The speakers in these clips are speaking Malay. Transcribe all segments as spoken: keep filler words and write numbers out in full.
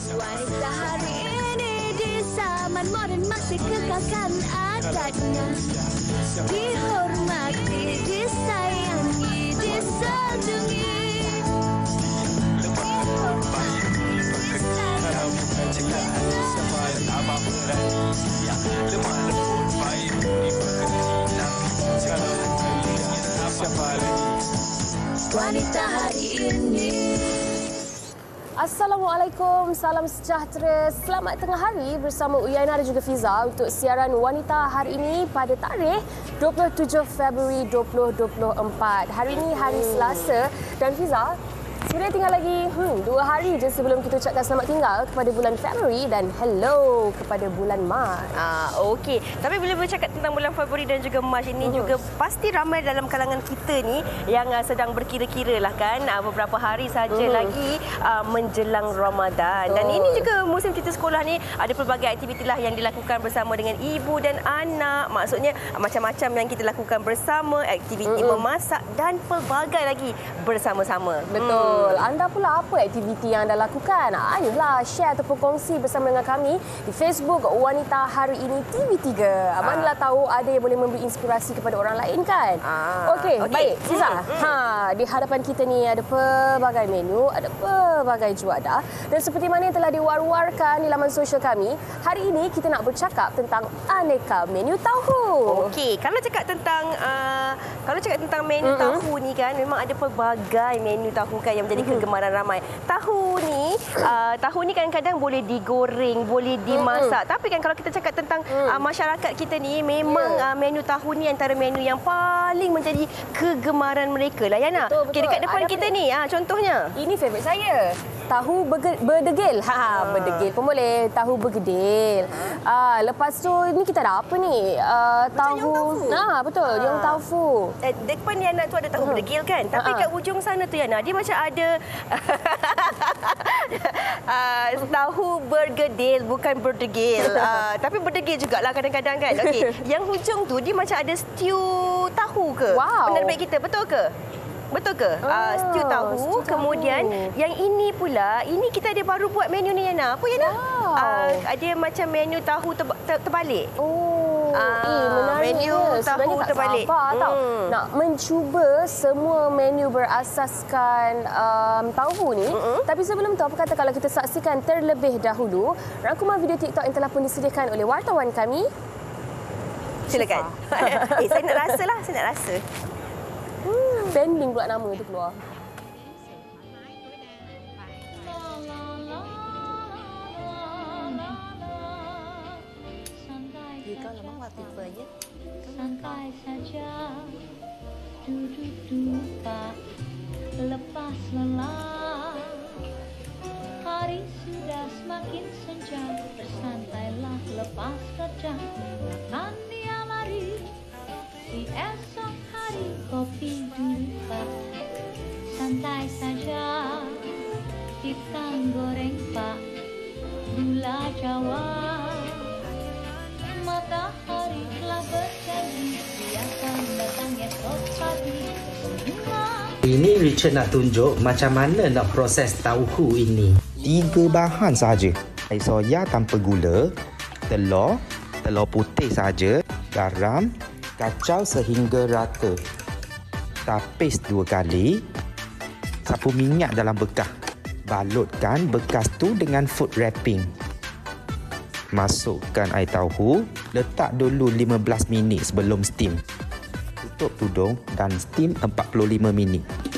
Wanita hari ini di zaman modern masih kekalkan adatnya. Dihormati, disayangi, disanjungi. Wanita hari ini. Assalamualaikum, salam sejahtera, selamat tengah hari bersama Uyana dan juga Fiza untuk siaran Wanita hari ini pada tarikh dua puluh tujuh Februari dua ribu dua puluh empat. Hari ini hari Selasa dan Fiza, sebenarnya tinggal lagi hmm, dua hari je sebelum kita ucapkan selamat tinggal kepada bulan Februari dan hello kepada bulan Mac. Ah, okey. Tapi bila bercakap tentang bulan Februari dan juga Mac ini uh-huh. juga pasti ramai dalam kalangan kita ni yang uh, sedang berkira-kira lah kan uh, beberapa hari saja uh-huh. lagi uh, menjelang Ramadan. Dan uh. ini juga musim cuti sekolah ni ada pelbagai aktiviti lah yang dilakukan bersama dengan ibu dan anak. Maksudnya uh, macam-macam yang kita lakukan bersama, aktiviti uh-huh. memasak dan pelbagai lagi bersama-sama. Betul. Hmm. Anda pula apa aktiviti yang anda lakukan? Ayolah share ataupun kongsi bersama dengan kami di Facebook Wanita Hari Ini T V tiga. Ah. Manalah tahu ada yang boleh memberi inspirasi kepada orang lain kan? Ah. Okey, okay. Baik. Siza, hmm. ha, di hadapan kita ni ada pelbagai menu, ada pelbagai juadah. Dan seperti mana yang telah diwar-warkan di laman sosial kami, hari ini kita nak bercakap tentang aneka menu tahu. Okey, kalau cakap tentang uh, kalau cakap tentang menu mm-hmm. tahu ni kan, memang ada pelbagai menu tahu kan yang menjadi kegemaran ramai. Tahu ni, uh, tahu ni kadang-kadang boleh digoreng, boleh dimasak. Mm-hmm. Tapi kan kalau kita cakap tentang mm. uh, masyarakat kita ni, memang yeah. uh, menu tahu ni antara menu yang paling menjadi kegemaran mereka lah, Yana. Betul, betul. Okay, dekat depan ada kita ni, uh, contohnya. Ini favourite saya. Tahu berdegil. Ha, ha, berdegil pun boleh. Tahu bergedil. Ah, lepas tu ni kita ada apa ni? Uh, tahu. Nah, betul. Ha. Yang tahu. Eh, depan Yana tu ada tahu uh-huh. berdegil kan? Tapi uh-huh. kat ujung sana tu Yana, dia macam ada uh, tahu bergedil bukan berdegil. Uh, tapi berdegil jugalah kadang-kadang kan. Okey, yang hujung tu dia macam ada stew tahu ke? Wow. Penerbit kita betul ke? Betul ke? Oh, uh, stew tahu. Stew Kemudian tahu. Yang ini pula, ini kita ada baru buat menu ni Yana. Apa Yana? Wow. Uh, ada macam menu tahu ter ter terbalik. Oh. Uh, eh, menarik menu ya. tahu tak terbalik. Sabar, hmm. tau. Nak mencuba semua menu berasaskan um, tahu ni. Uh-uh. Tapi sebelum tu, apa kata kalau kita saksikan terlebih dahulu rangkuman video TikTok yang telah pun disediakan oleh wartawan kami. Silakan. eh, saya nak rasa lah. Saya nak rasa. Hmm, pending pula nama itu keluar. Santai saja, duduk-duduk, lepas lelah. Hari sudah semakin senja, bersantailah lepas kerja. Akan dia mari di esok hari, kopi dulu, santai saja. Ikan goreng pak, gula Jawa. Matahari telah berjanji, dia akan datang esok pagi. Ini Richard nak tunjuk macam mana nak proses tahu ini. Tiga bahan sahaja. Air soya tanpa gula, telur, telur putih saja, garam, kacau sehingga rata. Tapis dua kali, sapu minyak dalam bekas. Balutkan bekas tu dengan food wrapping. Masukkan air tahu, letak dulu lima belas minit sebelum steam. Tutup tudung dan steam empat puluh lima minit.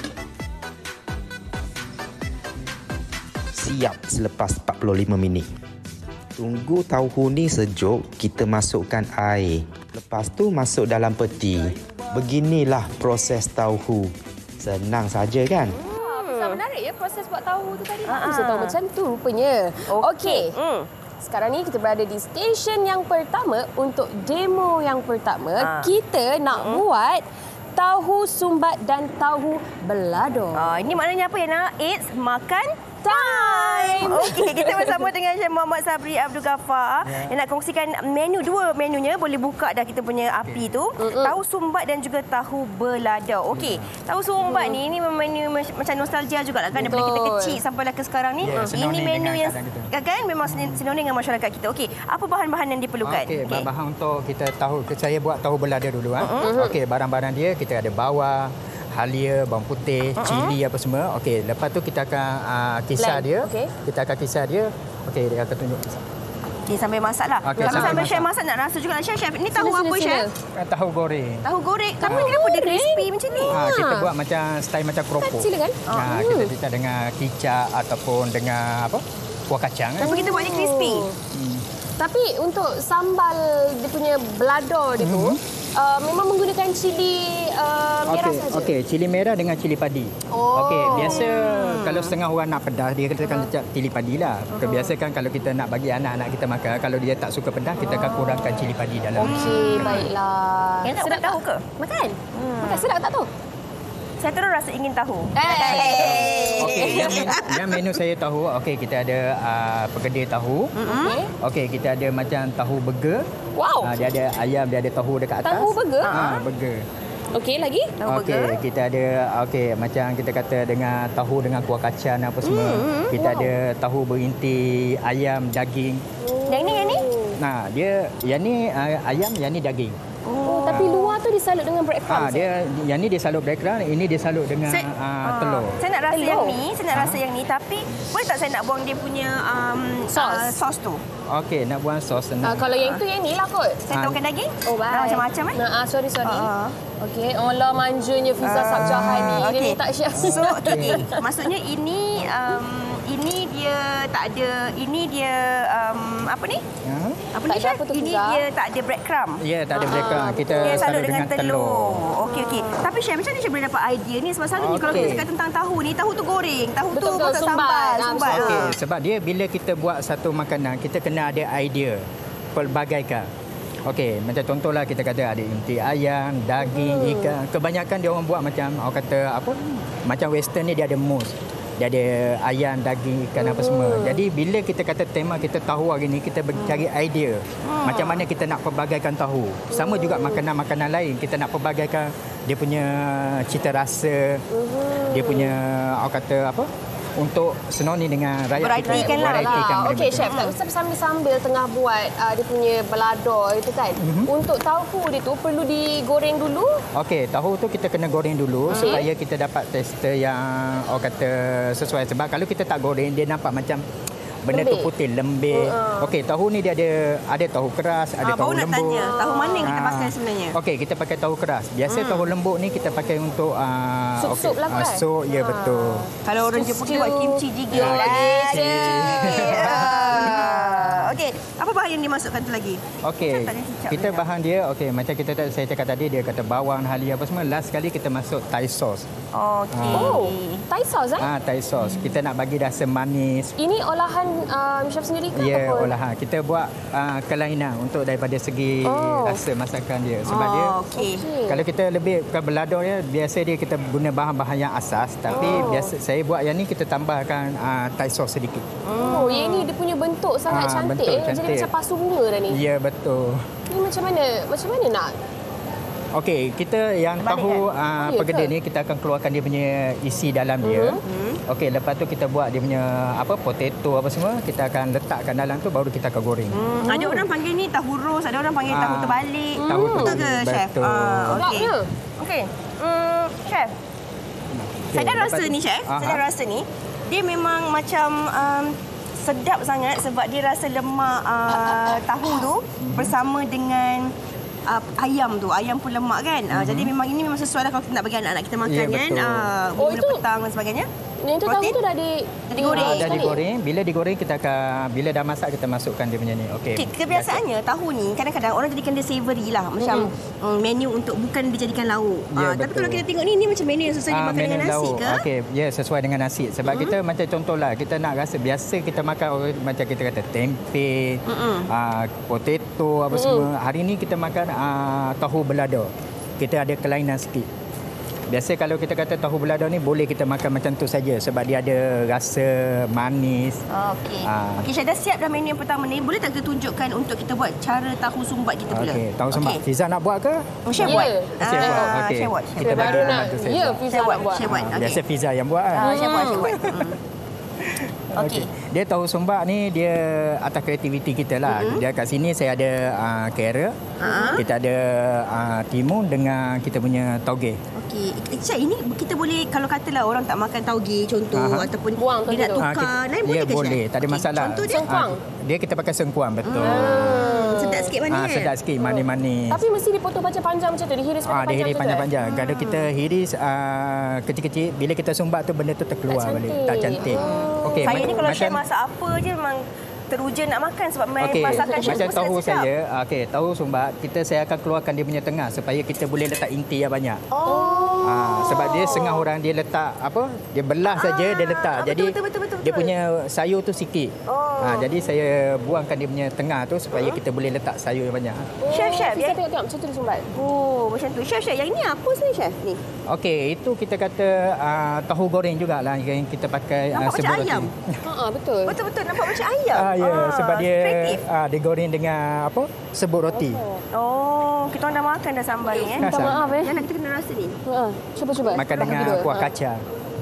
Siap selepas empat puluh lima minit. Tunggu tahu ni sejuk, kita masukkan air. Lepas tu masuk dalam peti. Beginilah proses tahu. Senang saja kan? Hmm. Menarik ya proses buat tahu tu tadi. Aku bisa tahu macam tu rupanya. Okey. Okay. Hmm. Sekarang ni kita berada di stesen yang pertama untuk demo yang pertama. Ha. Kita nak mm-hmm. buat tahu sumbat dan tahu belado. Ah, ini maknanya apa ya nak? It's makan time. Okey, kita bersama dengan Chef Muhammad Sabri Abdul Ghaffar yeah. yang nak kongsikan menu, dua menunya. Boleh buka dah kita punya api tu. Mm-hmm. Tahu sumbat dan juga tahu belada. Okey, tahu sumbat mm. ni ini menu macam nostalgia jugalah kan, daripada kita kecil sampailah ke sekarang ni. Yeah, ini menu yang kan memang sinonim dengan masyarakat kita. Okey, apa bahan-bahan yang diperlukan? Okey, okay. bahan untuk kita tahu, saya buat tahu belada dulu ah. Mm-hmm. Okey, barang-barang dia kita ada bawang, halia, bawang putih, uh-huh. cili apa semua. Okey, lepas tu kita akan uh, kisar Blend. dia. Okay. Kita akan kisar dia. Okey, dia akan tunjuk kisar. Okey, sambil masak lah. Okay, Kalau sambil chef masak nak rasa juga. Chef, chef, ini tahu sila, apa sila, chef? Sila. Tahu goreng. Tahu goreng. Tapi uh. kenapa dia crispy macam ni? Ha, kita buat macam style macam keropok. Silakan. Ha, uh. kita letak dengan kicap ataupun dengan apa? Kuah kacang. Tapi kan? kita buat dia crispy. Hmm. Tapi untuk sambal dia punya belada dia tu, mm-hmm. Uh, memang menggunakan cili uh, merah okay, saja. Okey, cili merah dengan cili padi. Oh. Okey, biasa hmm. kalau setengah orang nak pedas, dia katakan letak cili padi lah. Uh-huh. Biasa kan kalau kita nak bagi anak-anak kita makan, kalau dia tak suka pedas, kita akan kurangkan cili padi dalam. Okey, baiklah. Yang sedap tahu ke? Makan. Hmm. Makan sedap tak tu? Saya terus rasa ingin tahu. Hey. Okey, yang, yang menu saya tahu, okey kita ada uh, perkedel tahu. Mm-hmm. Okey, kita ada macam tahu burger. Wow. Uh, dia ada ayam, dia ada tahu dekat atas. Tahu burger? Ha, uh, burger. Okey, lagi? Tahu okay, burger. Kita ada okey macam kita kata dengan tahu dengan kuah kacang apa semua. Mm-hmm. Kita wow. ada tahu berinti ayam, daging. Oh. Yang ni yang ni? Nah, dia yang ni uh, ayam, yang ni daging. Oh, tapi luar tu disalut dengan breadcrumbs. Ah, dia yang ni disalut breadcrumbs, ini disalut dengan saya, uh, telur. Saya nak rasa telur. yang ni, saya nak ha? rasa yang ni, tapi boleh tak saya nak buang dia punya um, sos uh, sos tu? Okey, nak buang sos. Uh, kalau yang itu yang ni lah kot. Saya tahu kan daging? Oh, baik. Nah, macam-macam eh? Nah, ah, sorry sorry. Uh. Okey, Allah manjanya Fiza uh, Sabjahan ni. Okay. Ini tak siap. So, okay. Maksudnya ini um, ini dia tak ada, ini dia um, apa ni? Huh? Apa ni, Chef? Ini dia tak ada breadcrumb. Ya, yeah, tak ada breadcrumb. Kita dia salut dengan, dengan telur. telur. Okey, okey. Tapi Chef, macam mana Chef boleh dapat idea ni? Sebab selalunya okay. kalau kita cakap tentang tahu ni, tahu tu goreng, tahu betul, tu masak sambal. sambal. Okey, sebab dia bila kita buat satu makanan, kita kena ada idea pelbagaikan. Okey, macam contohlah kita kata ada inti ayam, daging, hmm. ikan. Kebanyakan dia orang buat macam orang kata apa? Macam western ni dia ada mousse. Dia ada ayam, daging, ikan apa semua. Jadi bila kita kata tema kita tahu hari ni, kita cari idea. Macam mana kita nak pelbagaikan tahu. Sama juga makanan-makanan lain. Kita nak pelbagaikan dia punya cita rasa. Dia punya orang kata apa? Untuk senonim dengan rakyat kita. Berartikan lah. lah. Okey, Chef. Tak usah sambil-sambil tengah buat uh, dia punya belada itu kan. Mm-hmm. Untuk tahu dia tu perlu digoreng dulu? Okey, tahu tu kita kena goreng dulu okay. supaya kita dapat tekstur yang orang kata sesuai. Sebab kalau kita tak goreng, dia nampak macam benda lembik. tu putih, lembik. Uh-huh. Okey, tahu ni dia ada ada tahu keras, ada ah, tahu baru lembut. Nak tanya, tahu mana yang kita pakai sebenarnya? Okey, kita pakai tahu keras. Biasa hmm. tahu lembut ni kita pakai untuk uh, sup-sup okay. lah kan? Uh, sup, ya ha. betul. Kalau orang Jepun buat kimchi jjigae ya, lagi. Okey, apa bahan yang dimasukkan tu lagi? Okey, kita bahan dia, okey macam kita saya cakap tadi dia kata bawang, halia apa semua. Last sekali kita masuk Thai sauce. Okey. Oh, Thai sauce eh? Ah, Thai sauce. Kita nak bagi rasa manis. Ini olahan um, chef sendiri ke? Ya, yeah, olahan. Kita buat uh, kelainan untuk daripada segi oh. rasa masakan dia. Sebab oh, dia okay. kalau kita lebih ke belada dia, biasa dia kita guna bahan-bahan yang asas. Tapi oh. biasa saya buat yang ni kita tambahkan uh, Thai sauce sedikit. Oh, yang ni dia punya bentuk sangat ha, cantik. Bentuk, cantik. Jadi macam pasu bunga dah ni. Ya, betul. Ini macam mana? Macam mana nak? Okey, kita yang Balik tahu kan? uh, oh, perkedel ni kita akan keluarkan dia punya isi dalam dia. Mm-hmm. Okey, lepas tu kita buat dia punya apa potato apa semua, kita akan letakkan dalam tu baru kita akan goreng. Mm. Ada orang panggil ni tahu ros, ada orang panggil uh, tahu terbalik. Tahu mm. Betul ke, Chef? Uh, okey. Okey. Mm, Chef. Okay, saya dah rasa ni, Chef. Uh-huh. Saya dah rasa ni. Dia memang macam um, sedap sangat sebab dia rasa lemak uh, tahu tu mm-hmm. bersama dengan Uh, ayam tu, ayam pun lemak kan. Uh, mm-hmm. Jadi memang ini memang sesuai lah kalau kita nak bagi anak-anak kita makan yeah, kan. Uh, oh itu petang dan sebagainya. Yang tu tahu tu dah di dah digoreng. Dah digoreng. Bila digoreng kita akan bila dah masak kita masukkan dia punya ni. Okey. Okay, kebiasaannya tahu ni kadang-kadang orang jadikan dia savory lah macam mm-hmm. um, menu untuk bukan dijadikan lauk. Yeah, uh, tapi kalau kita tengok ni ni macam menu yang sesuai uh, dimakan dengan nasi lauk. ke? Okey, ya yeah, sesuai dengan nasi. Sebab mm-hmm. kita macam contohlah kita nak rasa biasa kita makan macam kita kata tempe, mm-hmm. uh, potato apa mm-hmm. semua. Hari ni kita makan uh, tahu belada. Kita ada kelainan sikit. Biasa kalau kita kata tahu balado ni boleh kita makan macam tu saja sebab dia ada rasa manis. Okey. Ah. Okey, Chef dah siap dah menu yang pertama ni. Boleh tak kita tunjukkan untuk kita buat cara tahu sumbat kita pula? Okey, tahu sumbat. Okey. Fiza nak buat ke? Oh, Chef Ya. buat. Chef buat. Ah, Okey. Chef buat. Chef Kita buat. bagi Baru nak. bantu Chef Ya, buat. Fiza Chef buat. nak buat. Chef buat. Ah, Okey. Biasa Fiza yang buat kan. Ah, Chef buat, Chef buat. Hmm. Okey. Dia tahu sumbat ni dia atas kreativiti kita lah. Mm-hmm. Dia kat sini saya ada uh, carrot, uh-huh. kita ada uh, timun dengan kita punya tauge. Okey. Chef, ini kita boleh kalau katalah orang tak makan tauge contoh Aha. ataupun Buang dia nak tu. tukar, Ah, kita- lain dia boleh ke boleh, Chef? tak ada Okey, masalah. Contoh dia Sengkuang. Ah, dia kita pakai sengkuang betul. Hmm, sedap sikit manis. Ah, sedap sikit manis-manis. Tapi mesti dipotong panjang-panjang macam tu, dihiris Ah, dia panjang-panjang. hiris tu, panjang-panjang. Kalau kita hiris uh, kecil-kecil, bila kita sumbat tu benda tu terkeluar Tak balik. cantik. Tak cantik. Okey, Saya ma- ni kalau macam- Chef masak apa je memang teruja nak makan sebab main Okey, masakan Chef macam pun tahu sedap-sedap. saya, okey, tahu sumbat, kita saya akan keluarkan dia punya tengah supaya kita boleh letak inti yang banyak. Oh. Ah, sebab dia setengah orang dia letak apa? Dia belah saja dia letak. Ah, betul, Jadi betul, betul, betul, dia betul. punya sayur tu sikit. Oh. Ah, jadi saya buangkan dia punya tengah tu supaya kita boleh letak sayur yang banyak. Chef, Chef, Fiza ya? tengok-tengok macam tu dia sumbat. Oh, macam tu. Chef, Chef, yang ini apa sebenarnya Chef ni? Okey, itu kita kata uh, tahu goreng jugalah yang kita pakai uh, Nampak macam sebut ayam. Ha ah, betul. Betul-betul nampak macam ayam. Ah, ya, sebab dia kreatif. ah, digoreng dengan apa? Sebut roti. Oh, kita orang dah makan dah sambal ni eh. Minta maaf eh. Yang nak kita kena rasa ni. Ha, cuba cuba. Makan Bagi dengan dua. kuah Ha. kacang.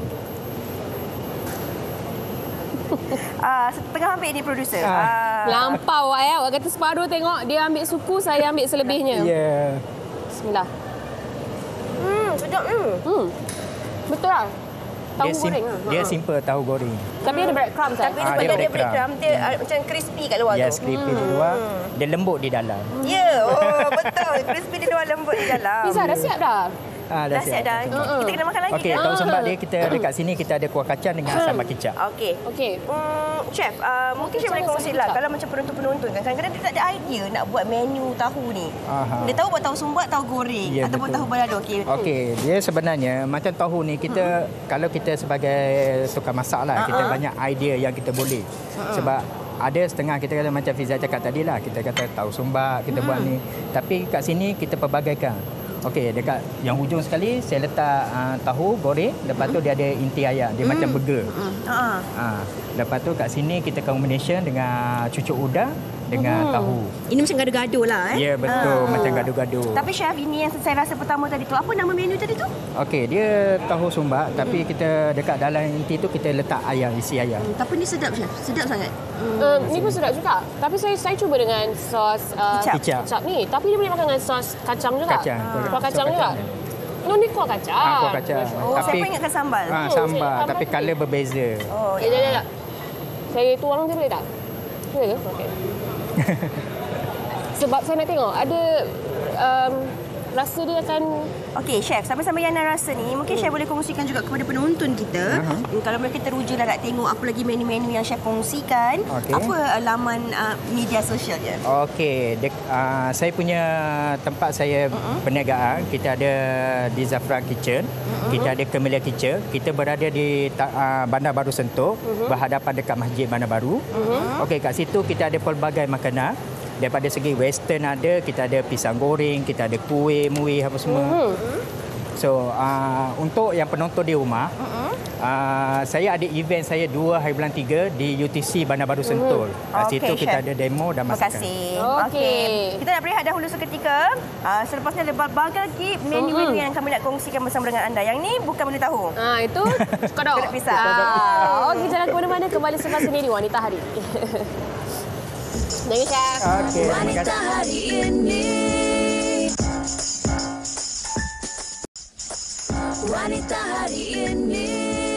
Ah, setengah ambil ni producer. Ah. Ah. Lampau awak ya. Awak kata separuh tengok dia ambil suku, saya ambil selebihnya. Ya. Bismillah. Hmm, sedap hmm. Hmm. Betul lah. Tahu Dia, sim- goreng lah. dia Ha. simple tahu goreng. Tapi ada breadcrumbs kan? Tapi Ah, dia dia pada dia breadcrumb. breadcrumb dia ah, macam crispy kat luar Yes, tu. crispy di luar, dia lembut di dalam. Ya, oh betul. Crispy di luar, lembut di dalam. Fiza dah siap dah? Ah, Dah siap dah. Kita kena makan lagi Okey, kan? tahu sumbat dia kita dekat sini kita ada kuah kacang dengan sambal kicap. Okey. Okey. Hmm, Chef, uh, mungkin Chef boleh Macam kongsi mana lah sambal kalau macam penonton-penonton kan kadang-kadang dia tak ada idea nak buat menu tahu ni. Aha. Dia tahu buat tahu sumbat, tahu goreng Ya, ataupun betul. tahu balado. Okey. Okey, dia sebenarnya macam tahu ni kita kalau kita sebagai tukang masak lah, kita banyak idea yang kita boleh. Sebab ada setengah kita kata macam Fiza cakap tadi lah, kita kata tahu sumbat, kita buat ni. Tapi kat sini kita perbagaikan. Okey, dekat yang hujung sekali saya letak uh, tahu goreng, lepas tu dia ada inti ayam, dia macam burger. Ha. Ha, lepas tu kat sini kita combination dengan cucuk udang dengan tahu. Ini macam gado-gado lah eh. Ya, betul, Ah. macam gado-gado. Tapi Chef, ini yang saya rasa pertama tadi tu. Apa nama menu tadi tu? Okey, dia tahu sumbat tapi kita dekat dalam inti tu kita letak ayam, isi ayam. Hmm, tapi ni sedap Chef. Sedap sangat. Uh, ni pun sedap juga. Tapi saya saya cuba dengan sos uh, Kicap. Kicap. kicap ni. Tapi dia boleh makan dengan sos kacang juga. Kacang. Kuah Sos kacang juga. kacang. No, ni kuah kacang. Ah, kuah kacang. Oh, tapi saya pun ingatkan sambal. Ah, Hmm, sambal saya- tapi sambal color berbeza. Oh, Ya, ya, ya. Saya tuang je boleh tak? Boleh ke? Okey. Sebab saya nak tengok ada um, rasa dia akan Okey, Chef, sampai-sampai yang nak rasa ni, mungkin Chef boleh kongsikan juga kepada penonton kita. Uh-huh. Kalau mereka teruja lah nak tengok apa lagi menu-menu yang Chef kongsikan, Okey. apa uh, laman uh, media sosial dia? Okey, dek, uh, saya punya tempat saya uh-huh. perniagaan, kita ada di Zafran Kitchen, uh-huh. kita ada Camellia Kitchen, kita berada di uh, Bandar Baru Sentul, uh-huh. berhadapan dekat Masjid Bandar Baru. Uh-huh. Okey, kat situ kita ada pelbagai makanan. Daripada segi western ada, kita ada pisang goreng, kita ada kuih, muih apa semua. Uh-huh. So, uh, untuk yang penonton di rumah, uh-huh. uh, saya ada event saya dua hari bulan tiga di U T C Bandar Baru Sentul. Uh-huh. Kat situ Okey, kita Chef. ada demo dan Terima masakan. kasih. Okey. Kita nak berehat dahulu seketika. Uh, selepas ni ada berbagai lagi menu-menu yang kami nak kongsikan bersama dengan anda. Yang ni bukan boleh tahu. ah itu kodok. Kodok pisang. Ah, okey, jangan ke mana-mana, kembali selepas ini di Wanita Hari. Jangan Chef. Okey, terima kasih. Wanita hari ini. Wanita hari ini.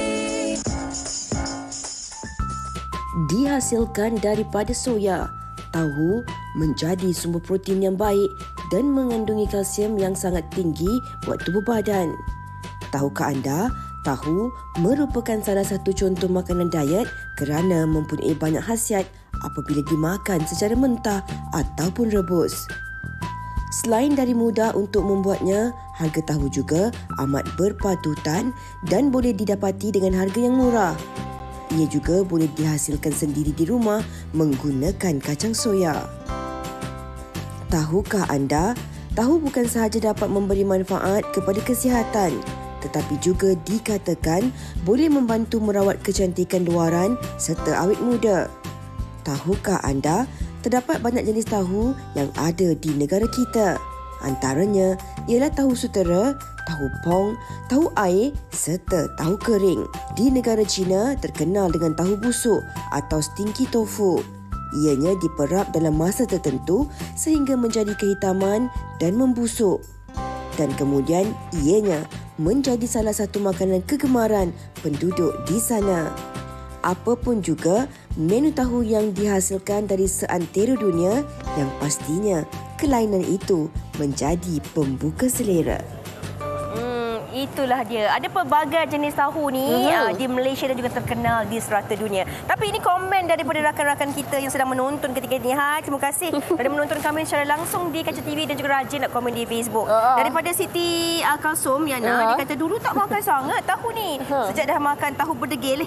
Dihasilkan daripada soya, tahu menjadi sumber protein yang baik dan mengandungi kalsium yang sangat tinggi buat tubuh badan. Tahukah anda, tahu merupakan salah satu contoh makanan diet kerana mempunyai banyak khasiat apabila dimakan secara mentah ataupun rebus. Selain dari mudah untuk membuatnya, harga tahu juga amat berpatutan dan boleh didapati dengan harga yang murah. Ia juga boleh dihasilkan sendiri di rumah menggunakan kacang soya. Tahukah anda, tahu bukan sahaja dapat memberi manfaat kepada kesihatan, tetapi juga dikatakan boleh membantu merawat kecantikan luaran serta awet muda. Tahukah anda, terdapat banyak jenis tahu yang ada di negara kita. Antaranya ialah tahu sutera, tahu pong, tahu air serta tahu kering. Di negara China terkenal dengan tahu busuk atau stinky tofu. Ianya diperap dalam masa tertentu sehingga menjadi kehitaman dan membusuk. Dan kemudian ianya menjadi salah satu makanan kegemaran penduduk di sana. Apapun juga menu tahu yang dihasilkan dari seantero dunia, yang pastinya kelainan itu menjadi pembuka selera. Itulah dia. Ada pelbagai jenis tahu ni uh-huh. uh, di Malaysia dan juga terkenal di serata dunia. Tapi ini komen daripada rakan-rakan kita yang sedang menonton ketika ini. Hai, terima kasih kerana menonton kami secara langsung di Kaca T V dan juga rajin nak komen di Facebook. Uh-huh. Daripada Siti uh, Kalsum, Yana, uh-huh. dia kata dulu tak makan sangat tahu ni. Uh-huh. Sejak dah makan tahu berdegil.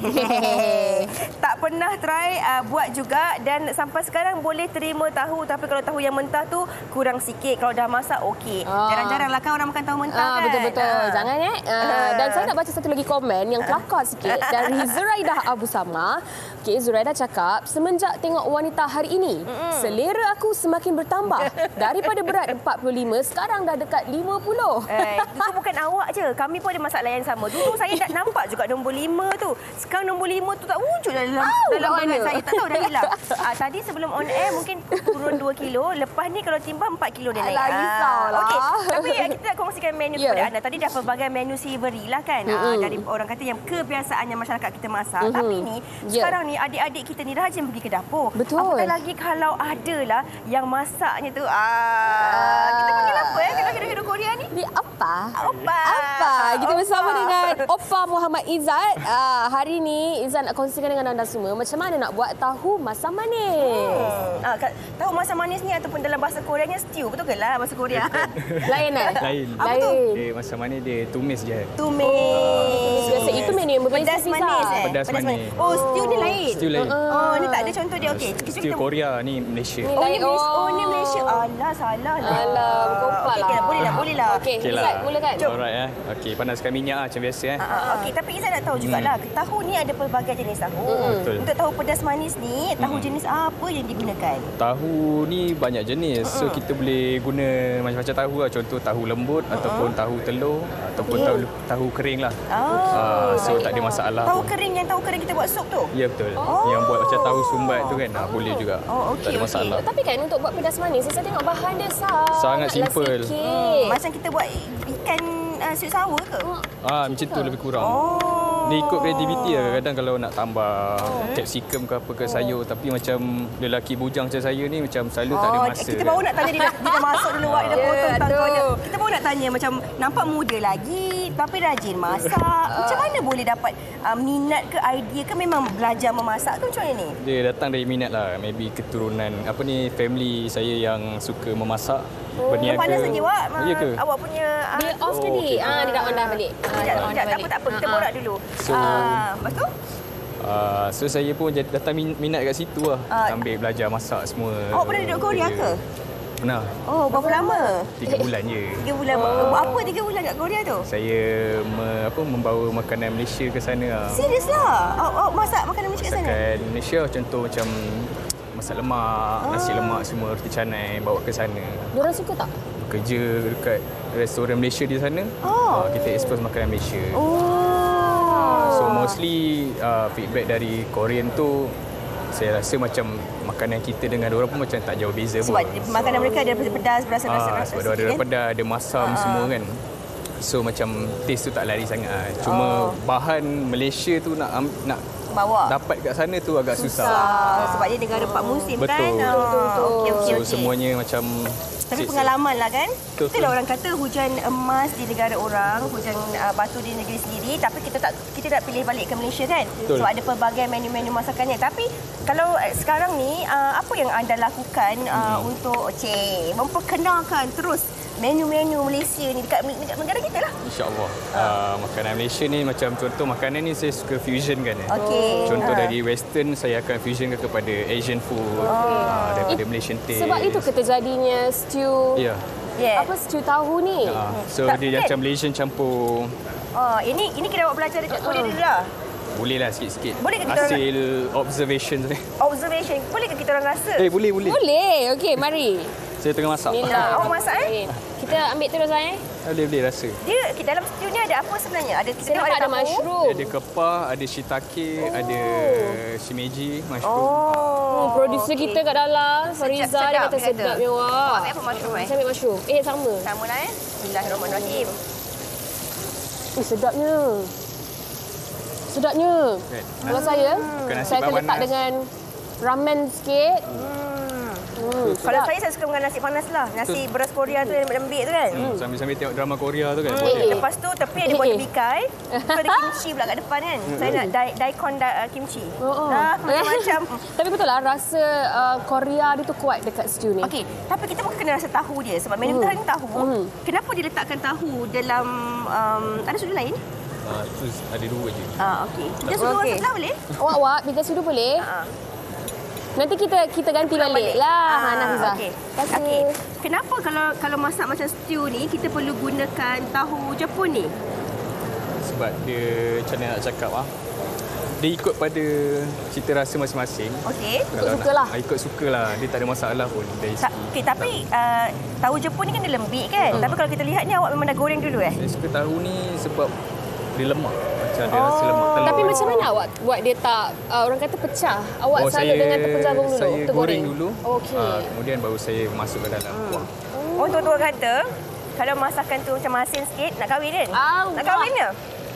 Tak pernah try uh, buat juga dan sampai sekarang boleh terima tahu. Tapi kalau tahu yang mentah tu kurang sikit. Kalau dah masak okey. Uh. Jarang-jarang lah kan orang makan tahu mentah uh, kan. Betul-betul. Uh. Jangan eh. Uh, dan saya nak baca satu lagi komen yang kelakar sikit dari Zuraidah Abu Sama. Okey, Zuraidah cakap, semenjak tengok Wanita hari ini, mm-hmm. selera aku semakin bertambah. Daripada berat empat puluh lima, sekarang dah dekat lima puluh. Eh, itu bukan awak je. Kami pun ada masalah yang sama. Dulu saya tak nampak juga nombor lima tu. Sekarang nombor lima tu tak wujud dalam oh, dalam berat saya. Tak tahu dah hilang. Ah, tadi sebelum on air mungkin turun dua kilo. Lepas ni kalau timbang empat kilo dia naik. Alah, risaulah. Okey, tapi kita nak kongsikan menu yeah. kepada anda. Tadi dah pelbagai menu savory lah kan. Mm-hmm. Ah, dari orang kata yang kebiasaannya masyarakat kita masak. Mm-hmm. Tapi ni yeah. sekarang ni adik-adik kita ni rajin pergi ke dapur. Betul. Apatah lagi kalau ada lah yang masaknya tu. Ah, uh, kita panggil apa eh? Kalau hero-hero Korea ni? Di apa? Opa. Apa? Kita Opa. bersama dengan Opa Muhammad Izzat. Ah, hari ni Izzat nak kongsikan dengan anda semua macam mana nak buat tahu masam manis. Hmm. Ah, tahu masam manis ni ataupun dalam bahasa Koreanya stew, betul ke lah bahasa Korea? Lain eh? Lain. Apa tu? Dia masam manis dia tumis je. Tumis. Biasa itu menu yang berbeza. Pedas manis eh? Pedas manis. Oh, stew ni lain. Stew lain. Oh, ni tak ada contoh dia. Okey. Stew Korea ni Malaysia. Oh, ni Malaysia. Oh, ni Malaysia. Alah, salah lah. Alah, berkompak lah. Okey, boleh lah, boleh lah. Okey, okay Izzat, lah. mulakan. Alright eh. Okey, panaskan minyak lah, macam biasa eh. Uh, uh, Okey, tapi Izzat nak tahu jugalah. Hmm. Tahu ni ada pelbagai jenis tahu. Hmm. Betul. Untuk tahu pedas manis ni, tahu hmm. jenis apa yang digunakan? Tahu ni banyak jenis. So, Hmm. kita boleh guna macam-macam tahu lah. Contoh tahu lembut hmm. ataupun tahu telur ataupun Okay. tahu tahu kering lah. Oh. Uh, so, tak ada masalah Tahu pun. kering yang tahu kering kita buat sup tu? Ya, betul. Oh. Yang buat macam tahu sumbat tu kan. Ah, boleh juga. Oh, okey, tak ada okey. masalah. Tapi kan untuk buat pedas manis, saya tengok bahan dia sangat Sangat simple. Hmm. Macam kita buat ikan uh, sweet sour ke? Ah, macam tu lebih kurang. Oh. Dia ikut kreativiti lah. Kadang-kadang kalau nak tambah capsicum ke apa ke sayur. Tapi macam lelaki bujang macam saya ni macam selalu tak ada Oh, masa. kita kan. baru nak tanya dia dah, dia dah masuk dulu awak, dia dah Ya, potong aduh. tangkaunya. Kita baru nak tanya macam nampak muda lagi tapi rajin masak. Macam mana boleh dapat uh, minat ke idea ke memang belajar memasak ke macam mana ni? Dia datang dari minat lah. Maybe keturunan apa ni family saya yang suka memasak. Berniaga. Panas lagi awak. Oh, ya ke? Awak punya uh, Dia off Oh, tadi. okey. Ah, dia dah on dah balik. Ah, Sekejap, dia on sekejap. Tak apa, balik. tak apa. Kita Ah, borak dulu. So- Ah, lepas tu? Uh, so saya pun jat- datang min- minat kat situ lah. Ah. Ambil belajar masak semua. Awak pernah duduk Korea ke? Pernah. Oh, berapa lama? Tiga bulan je. Tiga bulan. Oh. Apa tiga bulan kat Korea tu? Saya me, apa, membawa makanan Malaysia ke sana lah. Serius lah? Awak, awak masak makanan Malaysia kat sana? Masakan Malaysia contoh macam masak lemak, Ah. nasi lemak semua, roti canai bawa ke sana. Diorang suka tak? Kerja dekat restoran Malaysia di sana. Oh. Uh, kita expose makanan Malaysia. Oh. So mostly uh, feedback dari Korean tu saya rasa macam makanan kita dengan diorang pun macam tak jauh beza Sebab pun. makanan mereka ada pedas, berasa rasa Ah, sebab dia ada pedas, ada masam Ah. semua kan. So macam taste tu tak lari sangat lah. Cuma Oh. bahan Malaysia tu nak am- nak bawa. dapat kat sana tu agak susah. Susah. Sebab dia negara empat musim Betul. kan. Oh, okey okey So okey. semuanya macam Tapi cik- pengalaman lah kan. Betul, Itulah orang kata hujan emas di negara orang, hujan uh, batu di negeri sendiri, tapi kita tak kita tak pilih balik ke Malaysia kan. Betul. So ada pelbagai menu-menu masakannya. Tapi kalau uh, sekarang ni uh, apa yang anda lakukan uh, Hmm. untuk cik memperkenalkan terus menu-menu Malaysia ni dekat, dekat negara kita lah. InsyaAllah. Uh, makanan Malaysia ni macam contoh makanan ni saya suka fusion kan. Eh. Okey. Contoh Ha. dari western saya akan fusion kepada Asian food. Uh, daripada Malaysian taste. Sebab itu ke terjadinya stew. Ya. Yeah. Apa stew tahu ni? Uh, so Tak dia kan? macam Malaysian campur Oh, ini ini kita buat belajar dekat Korea dulu lah. Boleh lah sikit-sikit. Boleh ke kita Hasil observation saya. Observation. Boleh ke kita orang rasa? Eh, boleh, boleh. Boleh. Okey, mari. Saya tengah masak. Nah, awak masak eh? Kita ambil terus eh. Boleh, boleh rasa. Dia kita dalam stew ni ada apa sebenarnya? Ada Saya nampak ada tahu. mushroom. Ada kepah, ada shiitake, oh. ada shimeji, mushroom. Oh, Oh, producer okey. kita kat dalam, Fariza, Sedap, dia kata dia kata. sedap mewah. Awak ambil apa mushroom eh? Saya ambil mushroom. Eh, sama. Sama lah eh. Bismillahirrahmanirrahim. Eh, sedapnya. Sedapnya. Kan? Kalau saya, Bukan nasi saya akan panas. letak dengan ramen sikit. Hmm, Kalau sedap. saya, saya suka dengan nasi panas lah. Nasi beras Korea tu yang lembik tu kan. Hmm, sambil-sambil tengok drama Korea tu kan. Hmm. Boleh. Lepas tu tepi ada Eh, buah eh. bikai. Lepas ada kimchi pula kat depan kan. Saya nak dai, daikon da, uh, kimchi. Oh, oh. Dah macam-macam. Tapi betul lah, rasa uh, Korea dia tu kuat dekat stew ni. Okey, tapi kita pun kena rasa tahu dia. Sebab menu Hmm. kita hari ni tahu. Hmm. Kenapa dia letakkan tahu dalam... Um, ada sudu lain? Ah, itu ada dua je. Ah, okey. Dia sudu Okey. okay. sebelah boleh? Awak-awak, bintang sudu boleh? Ha. Nanti kita kita ganti balik lah. Ha, Nafizah. Okey. Terima kasih. Okey. Kenapa kalau kalau masak macam stew ni kita perlu gunakan tahu Jepun ni? Sebab dia, macam mana nak cakap ah. Dia ikut pada cita rasa masing-masing. Okey. Kalau suka nak- lah. ah, Ikut suka lah. Dia tak ada masalah pun. Dari Ta- segi. okay, tapi uh, tahu Jepun ni kan dia lembik kan? Hmm. Tapi kalau kita lihat ni awak memang dah goreng dulu eh? Saya suka tahu ni sebab dia lemak. Macam dia rasa lemak telur. Tapi macam mana awak buat dia tak, uh, orang kata pecah? Awak Oh, salut dengan tepung jagung dulu? Saya tergoreng? goreng dulu. Okey. Ah, kemudian baru saya masuk ke dalam kuah. Oh, tuan-tuan kata kalau masakan tu macam masin sikit nak kahwin kan? Allah. Nak kahwin ke?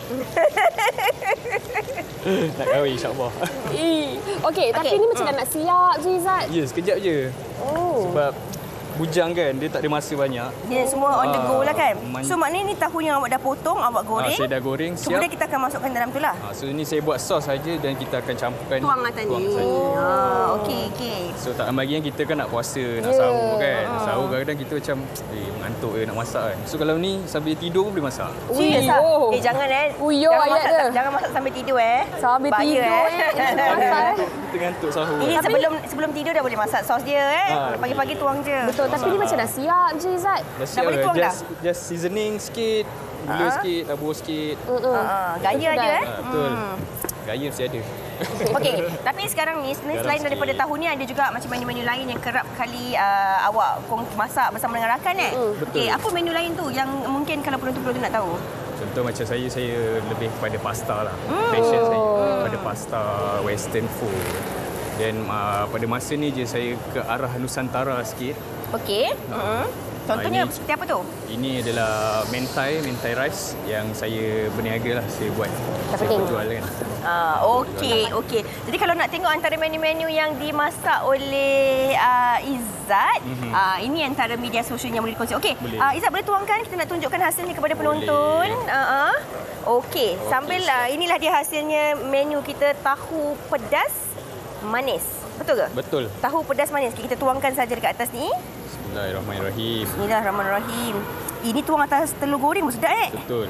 Nak kahwin insyaAllah. Eh, Okey, tapi Okey. ni macam dah nak siap je, Izzat. Ya, sekejap je. Oh. Sebab bujang kan, dia tak ada masa banyak. Dia semua on the go lah kan? Ah, man- So maknanya ni tahu yang awak dah potong, awak Ah, goreng. saya dah goreng, siap. Kemudian kita akan masukkan dalam tu lah. Ah, so ini saya buat sos saja dan kita akan campurkan Tuang atas ni. saja. Ah, okey, okey. So tak lama lagi kan kita kan nak puasa, nak Ya. sahur kan. Ah. Sahur kadang-kadang kita macam eh mengantuk je nak masak kan. So kalau ni sambil tidur pun boleh masak. Serius lah? oh. Eh, jangan eh. Uyo jangan ayat masak, dia. Jangan masak sambil tidur eh. Sambil Bahaya, tidur eh. eh. Masak, eh. Kita ngantuk sahur. Ini kan. sebelum sebelum tidur dah boleh masak sos dia eh. Ah, Pagi-pagi tuang je. Betul, tapi ni macam dah siap je, Izzat. Dah siap boleh dah. tuang Just, just seasoning sikit, gula Ah. sikit, tabur sikit. Mm-mm. Ah, gaya Betul je dah. eh. Ah, betul. Gaya mesti ada. Okey, tapi sekarang ni sebenarnya Garam selain sikit. daripada tahu ni ada juga macam menu-menu lain yang kerap kali uh, awak kong masak bersama dengan rakan eh. Mm, betul. Okey, apa menu lain tu yang mungkin kalau penonton-penonton nak tahu? Contoh macam saya, saya lebih kepada pasta lah. Hmm. Passion saya pada pasta, western food. Dan uh, pada masa ni je saya ke arah Nusantara sikit. Okey. Hmm. Contohnya ini- seperti apa tu? Ini adalah mentai, mentai rice yang saya berniaga lah, saya buat. Saya Marketing. berjual kan. Ah, okey, okey. Jadi kalau nak tengok antara menu-menu yang dimasak oleh uh, Izzat, Mhm. uh, ini antara media sosial yang boleh dikongsi. Okey, Boleh. uh, Izzat boleh tuangkan, kita nak tunjukkan hasilnya kepada penonton. Uh, uh. Okey, sambil uh, inilah dia hasilnya menu kita tahu pedas manis. Betul ke? Betul. Tahu pedas manis. Kita tuangkan saja dekat atas ni. Bismillahirrahmanirrahim. Bismillahirrahmanirrahim. Ini tuang atas telur goreng pun sedap eh? Betul.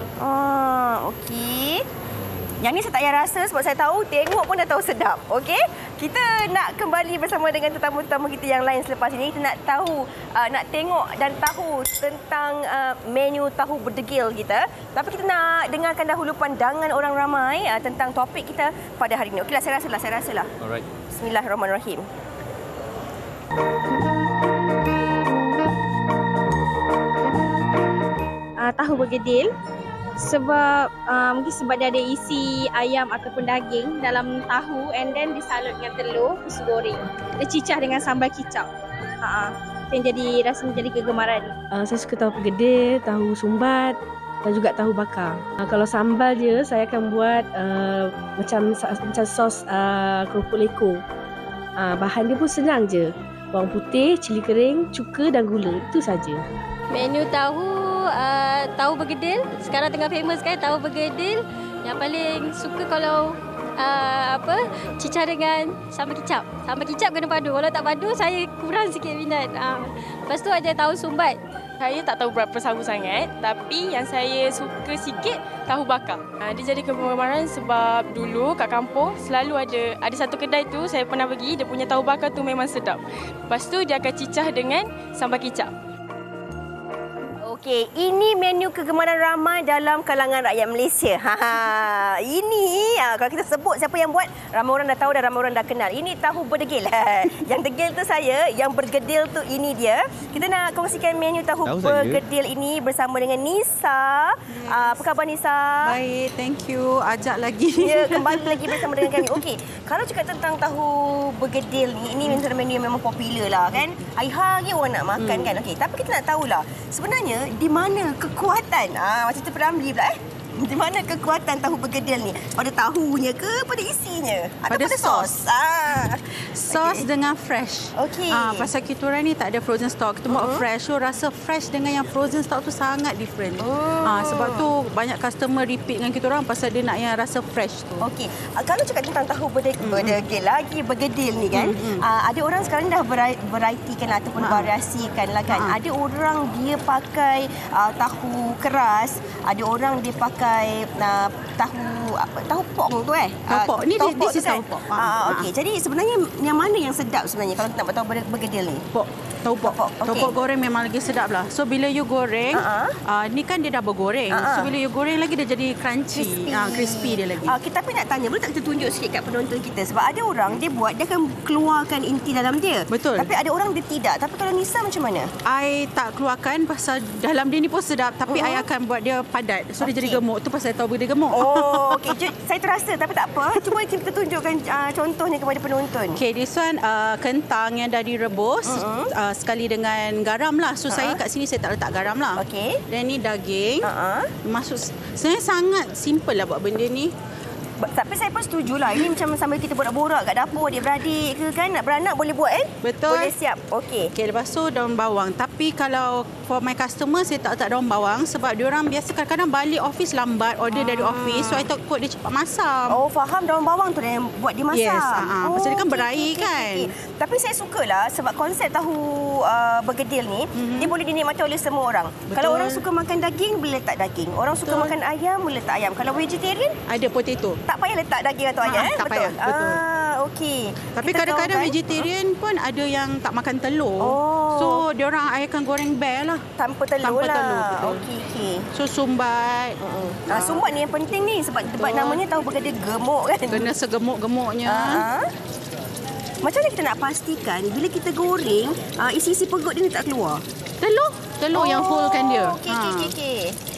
Ah, okey. Yang ni saya tak payah rasa sebab saya tahu, tengok pun dah tahu sedap. Okey? Kita nak kembali bersama dengan tetamu-tetamu kita yang lain selepas ini. Kita nak tahu, uh, nak tengok dan tahu tentang uh, menu tahu berdegil kita. Tapi kita nak dengarkan dahulu pandangan orang ramai uh, tentang topik kita pada hari ini. Okeylah, saya rasalah, saya rasalah. Alright. Bismillahirrahmanirrahim. Uh, tahu bergedil sebab uh, mungkin sebab dia ada isi ayam ataupun daging dalam tahu and then disalut dengan telur terus goreng. Dia cicah dengan sambal kicap. Ha ah. Yang jadi rasa menjadi kegemaran. Uh, saya suka tahu bergedil, tahu sumbat dan juga tahu bakar. Uh, kalau sambal je saya akan buat uh, macam macam sos uh, kerupuk leko. Uh, bahan dia pun senang je. Bawang putih, cili kering, cuka dan gula. Itu saja. Menu tahu uh, tahu bergedil. Sekarang tengah famous kan tahu bergedil. Yang paling suka kalau uh, apa cicah dengan sambal kicap. Sambal kicap kena padu. Kalau tak padu saya kurang sikit minat. Uh. Lepas tu ada tahu sumbat. Saya tak tahu berapa tahu sangat, tapi yang saya suka sikit tahu bakar. Ha, dia jadi kegemaran sebab dulu kat kampung selalu ada ada satu kedai tu saya pernah pergi, dia punya tahu bakar tu memang sedap. Lepas tu dia akan cicah dengan sambal kicap. Okey, ini menu kegemaran ramai dalam kalangan rakyat Malaysia. Ha, ini ha, kalau kita sebut siapa yang buat, ramai orang dah tahu dan ramai orang dah kenal. Ini tahu berdegil. Yang degil tu saya, yang bergedil tu ini dia. Kita nak kongsikan menu tahu, tahu bergedil saya. Ini bersama dengan Nisa. Yes. Uh, apa khabar Nisa? Baik, thank you. Ajak lagi. Ya, kembali lagi bersama dengan kami. Okey, kalau cakap tentang tahu bergedil ni, ini menu menu yang memang popular lah kan. Hari-hari orang nak makan hmm. kan. Okey, tapi kita nak tahulah sebenarnya di mana kekuatan, ah macam tu Ramli pula eh. Di mana kekuatan tahu bergedil ni? Pada tahunya ke pada isinya? Atau pada, pada sos? sos? Ah. Sos okay. dengan fresh. Okey. Ah, pasal kita orang ni tak ada frozen stock. Kita uh-huh. buat fresh. So rasa fresh dengan yang frozen stock tu sangat different. Oh. Ah, sebab tu banyak customer repeat dengan kita orang pasal dia nak yang rasa fresh tu. Okey. Ah, kalau cakap tentang tahu bergedil, mm-hmm. bergedil lagi bergedil ni kan, mm-hmm. ah, ada orang sekarang dah variety kan ataupun uh-huh. variasikan lah kan. Uh-huh. Ada orang dia pakai ah, tahu keras, ada orang dia pakai pakai uh, tahu apa tahu pok tu eh. Tahu pok. Ni tahu this is kan? tahu pok. Ah, okey. Jadi sebenarnya yang mana yang sedap sebenarnya kalau kita nak tahu bergedil ni? Pok. Tahu pok. Okay. Tahu pok goreng memang lagi sedap lah. So bila you goreng, uh-huh. uh, ni kan dia dah bergoreng. Uh-huh. So bila you goreng lagi dia jadi crunchy. Crispy, uh, crispy dia lagi. Uh, kita tapi nak tanya, boleh tak kita tunjuk sikit kat penonton kita? Sebab ada orang dia buat, dia akan keluarkan inti dalam dia. Betul. Tapi ada orang dia tidak. Tapi kalau Nisa macam mana? I tak keluarkan pasal dalam dia ni pun sedap. Tapi uh-huh. I akan buat dia padat. So okay. dia jadi gemuk. Tu pasal tahu dia gemuk. Oh, okey. Saya terasa tapi tak apa. Cuba kita tunjukkan uh, contohnya kepada penonton. Okey, this one uh, kentang yang dah direbus uh-huh. uh, sekali dengan garam lah. So uh-huh. saya kat sini saya tak letak garam lah. Okey. Dan ni daging. Uh-huh. Masuk sebenarnya sangat simple lah buat benda ni. Tapi saya pun setujulah. Ini macam sambil kita borak-borak kat dapur adik-beradik ke kan. Nak beranak boleh buat kan? Betul. Boleh siap. Okey. Okey, lepas tu daun bawang. Tapi kalau for my customer saya tak letak daun bawang sebab diorang biasa kadang-kadang balik office lambat, order hmm. dari office. So I takut dia cepat masam. Oh, faham. Daun bawang tu yang buat dia masam. Yes. Uh-huh. Oh, pasal dia kan okay, berair okay, kan. Okay, okay. Tapi saya sukalah sebab konsep tahu uh, bergedil ni, mm-hmm. dia boleh dinikmati oleh semua orang. Betul. Kalau orang suka makan daging, boleh letak daging. Orang suka Betul. makan ayam, boleh letak ayam. Kalau vegetarian, ada potato. Tak payah letak daging atau ayam. Ha, eh? tak Betul. payah. Betul. Ah, okey. Tapi kita kadang-kadang kan? vegetarian huh? pun ada yang tak makan telur. Oh. So, diorang akan goreng bare lah. Tanpa telur Tanpa lah. telur. Okey, okey. So, sumbat. Uh-uh. Ah, sumbat ni yang penting ni sebab, sebab namanya tahu bergedil gemuk kan. Kena segemuk-gemuknya. Uh-huh. Macam mana kita nak pastikan bila kita goreng, uh, isi-isi perut dia ni tak keluar? Telur. Telur oh. yang fullkan dia. Okey, okey, okey. Okay.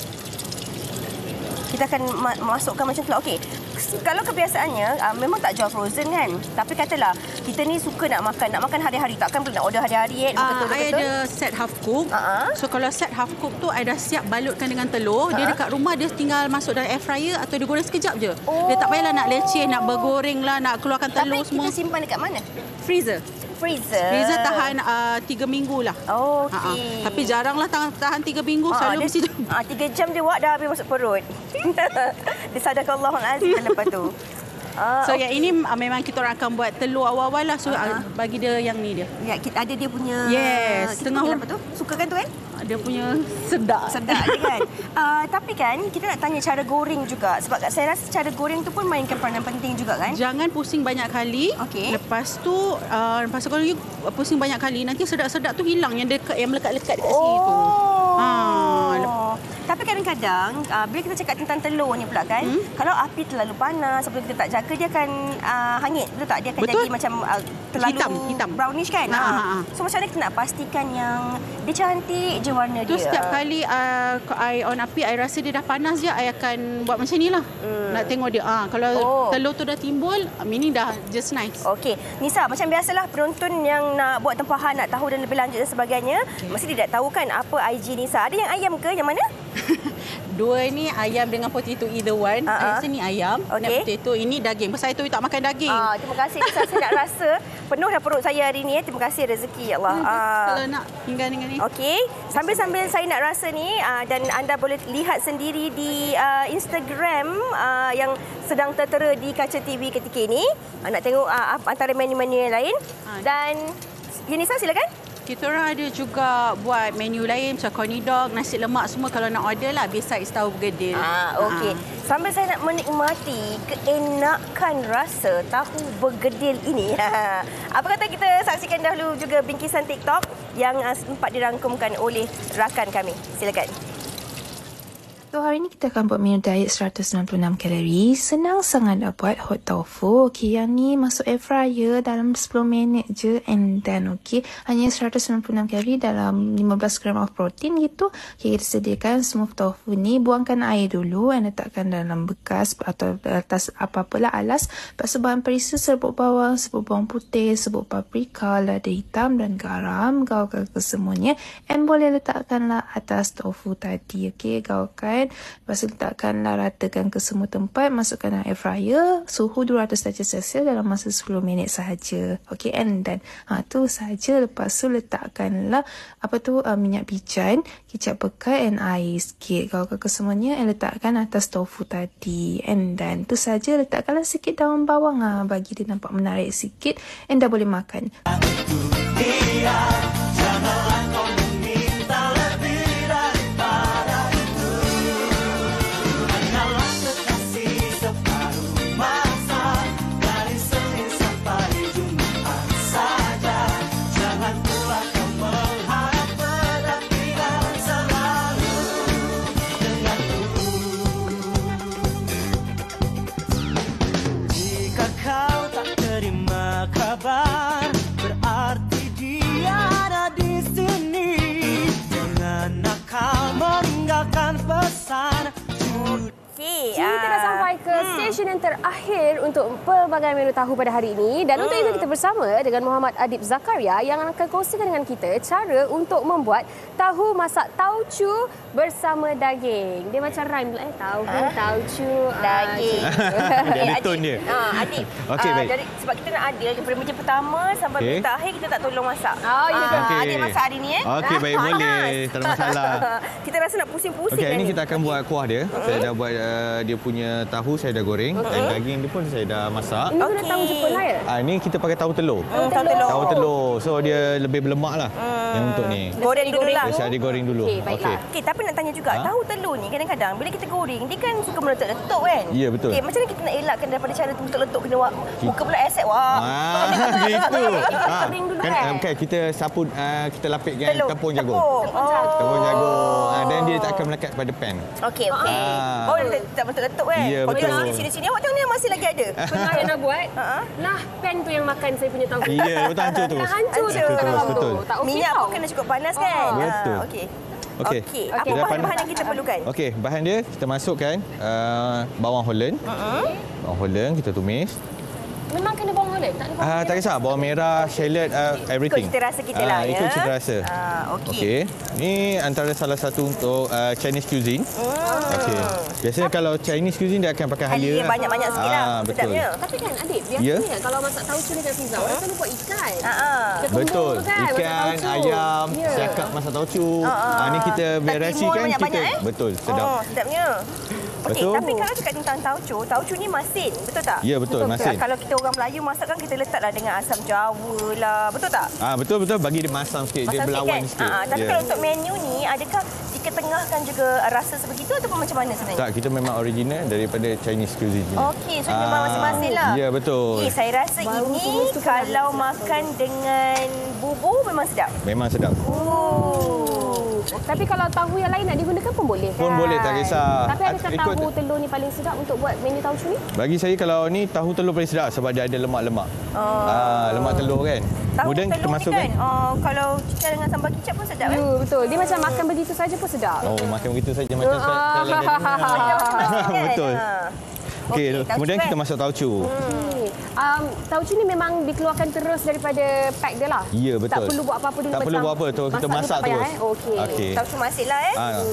Kita akan ma- masukkan macam tu lah. Okey. Kalau kebiasaannya uh, memang tak jual frozen kan. Tapi katalah kita ni suka nak makan, nak makan hari-hari, takkan boleh nak order hari-hari eh. Uh, betul betul. I ada set half cook. Uh-huh. So kalau set half cook tu I dah siap balutkan dengan telur. Uh-huh. Dia dekat rumah dia tinggal masuk dalam air fryer atau dia goreng sekejap je. Oh. Dia tak payahlah nak leceh, nak bergoreng lah, nak keluarkan telur Tapi semua. Tapi kita simpan dekat mana? Freezer. Freezer. Freezer tahan uh, tiga minggu lah. Oh, okey. Uh-huh. Tapi jaranglah tahan, tahan tiga minggu. Uh-huh. Selalu mesti uh, tiga jam dia buat dah habis masuk perut. Disadaqallahul azim lepas tu. Uh, so okay. yang ini uh, memang kita orang akan buat telur awal-awal lah. So uh-huh. bagi dia yang ni dia. Ya, kita ada dia punya. Yes. Kita punya apa tu? Suka kan tu kan? Dia punya sedap. Sedap dia kan. Uh, tapi kan kita nak tanya cara goreng juga. Sebab saya rasa cara goreng tu pun mainkan peranan penting juga kan. Jangan pusing banyak kali. Okay. Lepas tu, uh, lepas tu kalau you pusing banyak kali, nanti sedap-sedap tu hilang yang dekat, yang melekat-lekat dekat oh. sini tu. Ha. Tapi kadang-kadang uh, bila kita cakap tentang telur ni pula kan, hmm? kalau api terlalu panas, sebelum kita tak jaga dia akan uh, hangit, betul tak? Dia akan betul. jadi macam uh, terlalu hitam, hitam. brownish kan. Ha, ha, ha. So macam mana kita nak pastikan yang dia cantik je warna tu dia. Tu setiap kali uh, I on api, I rasa dia dah panas je, I akan buat macam ni lah. Hmm. Nak tengok dia. Ah, kalau oh. telur tu dah timbul, ini dah just nice. Okey. Nisa, macam biasalah penonton yang nak buat tempahan, nak tahu dan lebih lanjut dan sebagainya, okay. mesti dia tak tahu kan apa I G Nisa. Ada yang ayam ke? Yang mana? Dua ni ayam dengan potato either one. Uh-huh. Saya ni ayam, okay. potato ini daging. Pasal itu tak makan daging. Ah, terima kasih Nisa. Saya nak rasa penuh dah perut saya hari ni. Terima kasih rezeki ya Allah. Hmm, ah. Kalau nak tinggal dengan ni. Okey. Sambil-sambil saya nak rasa ni uh, dan anda boleh lihat sendiri di uh, Instagram uh, yang sedang tertera di kaca T V ketika ini. Uh, nak tengok uh, antara menu-menu yang lain. Uh. Dan ya Nisa silakan. Kita orang ada juga buat menu lain macam corny dog, nasi lemak semua kalau nak order lah besides tahu bergedil. Ah, okey. Ah. Sambil saya nak menikmati keenakan rasa tahu bergedil ini. Apa kata kita saksikan dahulu juga bingkisan TikTok yang sempat dirangkumkan oleh rakan kami. Silakan. So, hari ini kita akan buat menu diet seratus sembilan puluh enam kalori. Senang sangat nak buat hot tofu. Okey, yang ni masuk air fryer dalam sepuluh minit je and then okey. Hanya seratus sembilan puluh enam kalori dalam lima belas gram of protein gitu. Okey, kita sediakan semua tofu ni. Buangkan air dulu dan letakkan dalam bekas atau atas apa-apalah alas. Lepas tu bahan perisa serbuk bawang, serbuk bawang putih, serbuk paprika, lada hitam dan garam. Gaulkan ke semuanya. And boleh letakkanlah atas tofu tadi. Okey, gaulkan. Lepas tu letakkanlah, ratakan ke semua tempat, masukkan dalam air fryer suhu dua ratus darjah Celsius dalam masa sepuluh minit sahaja. Okey, and then ha tu sahaja. Lepas tu letakkanlah apa tu uh, minyak pijan, kicap pekat and air sikit. Gaulkan ke semuanya and letakkan atas tofu tadi. And then tu sahaja, letakkanlah sikit daun bawang ah bagi dia nampak menarik sikit and dah boleh makan. Berarti dia ada di sini. Jangan nakal meninggalkan pesan. Kita dah sampai ke stesen yang terakhir untuk pelbagai menu tahu pada hari ini. Dan untuk itu kita bersama dengan Muhammad Adib Zakaria yang akan kongsikan dengan kita cara untuk membuat tahu masak tauco bersama daging. Dia macam rhyme pula eh. Tahu, ha? Tauco, daging. Dia ada tone dia. Ah, Adib. Okey, uh, baik. Dari, sebab kita nak adil daripada meja pertama sampai okay. meja akhir kita tak tolong masak. Oh, ya. Okay. Ah, Adib masak hari ni eh. Okey, baik, boleh. Tak ada masalah. Kita rasa nak pusing-pusing. Okey, kan ini ni. kita akan buat kuah dia. Uh-huh. Saya dah buat uh, dia punya tahu, saya dah goreng. Uh-huh. Dan daging dia pun saya dah masak. Ini okay. tahu Jepun lah ya? Ah, ini kita pakai tahu telur. Hmm, tahu telur. Tahu telur. So dia lebih berlemak lah. Hmm. Yang untuk ni. Goreng dulu lah. Saya digoreng dulu. Okey, baiklah. Okey, tapi nak tanya juga, ha? tahu telur ni kadang-kadang bila kita goreng, dia kan suka meletup-letup kan? Ya, betul. Okey, macam mana kita nak elakkan daripada cara meletup-letup kena muka pula aset wah. Ah, gitu. Ha. Dulu kan, kan? Okay, kita sapu, uh, kita lapik dengan telur. tepung jagung. Tepung jagung. Oh. Tepung jagung. Ah, dan dia tak akan melekat pada pan. Okey, okey. Ah. Oh, dia tak meletup-letup kan? Ya, betul. Kalau sini-sini, awak tengok ni masih lagi ada. Pernah yang nak buat? Nah, pan tu yang makan saya punya tahu. Ya, betul, hancur terus. Dah hancur terus. Betul. Minyak pun kena cukup panas kan? Betul. Okey. Okey. Okay. Apa bahan-bahan yang kita perlukan? Okey, bahan dia kita masukkan uh, bawang Holland. Uh-huh. Bawang Holland kita tumis. Memang kena bawang Holland? Tak ada bawang Ah, uh, tak kisah, bawang merah, shallot, uh, everything. Ikut cita rasa kita lah uh, ya. Ikut cita rasa. Ah, okey. Okey. Ni antara salah satu untuk uh, Chinese cuisine. Hmm. Okey. Biasanya kalau Chinese cuisine dia akan pakai halia. Halia banyak-banyak sikit lah. Ah, betul. Sedapnya. Tapi kan Adib, biasanya yeah. kalau masak tauco dekat pizza, orang selalu buat ikan. Uh-huh. Betul. Kan, ikan, ayam, yeah. siakap masak tauco. Uh-huh. Ah, ni kita variasikan kita. Banyak, eh? Betul, sedap. Oh, sedapnya. Okey, betul. tapi kalau cakap tentang tauco, tauco ni masin, betul tak? Ya, betul, betul masin. Kalau kita orang Melayu masak kan kita letaklah dengan asam jawa lah, betul tak? Ah, betul betul bagi dia masam sikit, masam dia berlawan sikit. Kan? sikit. Ah, tapi yeah. kalau untuk menu ni adakah diketengahkan juga rasa sebegitu ataupun macam mana sebenarnya? Tak, kita memang original daripada Chinese cuisine. Okey, so ah, memang masing-masing lah. Ya, betul. Okay, saya rasa baru ini kalau makan dengan bubur memang sedap. Memang sedap. Oh. Tapi kalau tahu yang lain nak digunakan pun boleh kan? Pun boleh, tak kisah. Tapi adakah Ikut... tahu telur ni paling sedap untuk buat menu tauco ni? Bagi saya kalau ni tahu telur paling sedap sebab dia ada lemak-lemak. Oh. Ah, lemak telur kan. Tahu Kemudian telur kita masukkan. Kan, oh, kalau cicah dengan sambal kicap pun sedap kan? Ya, betul. Dia macam makan begitu saja pun sedap. Oh, makan begitu saja macam ah. saya. Betul. Okey, okay, kemudian kita masuk tauco. Hmm. Um, tauco ni memang dikeluarkan terus daripada pack dia lah. Ya, betul. Tak perlu buat apa-apa dulu. Tak perlu buat apa tu, kita masak terus. Eh? Okey. Okay. Tauco masin lah eh. Ah. Hmm.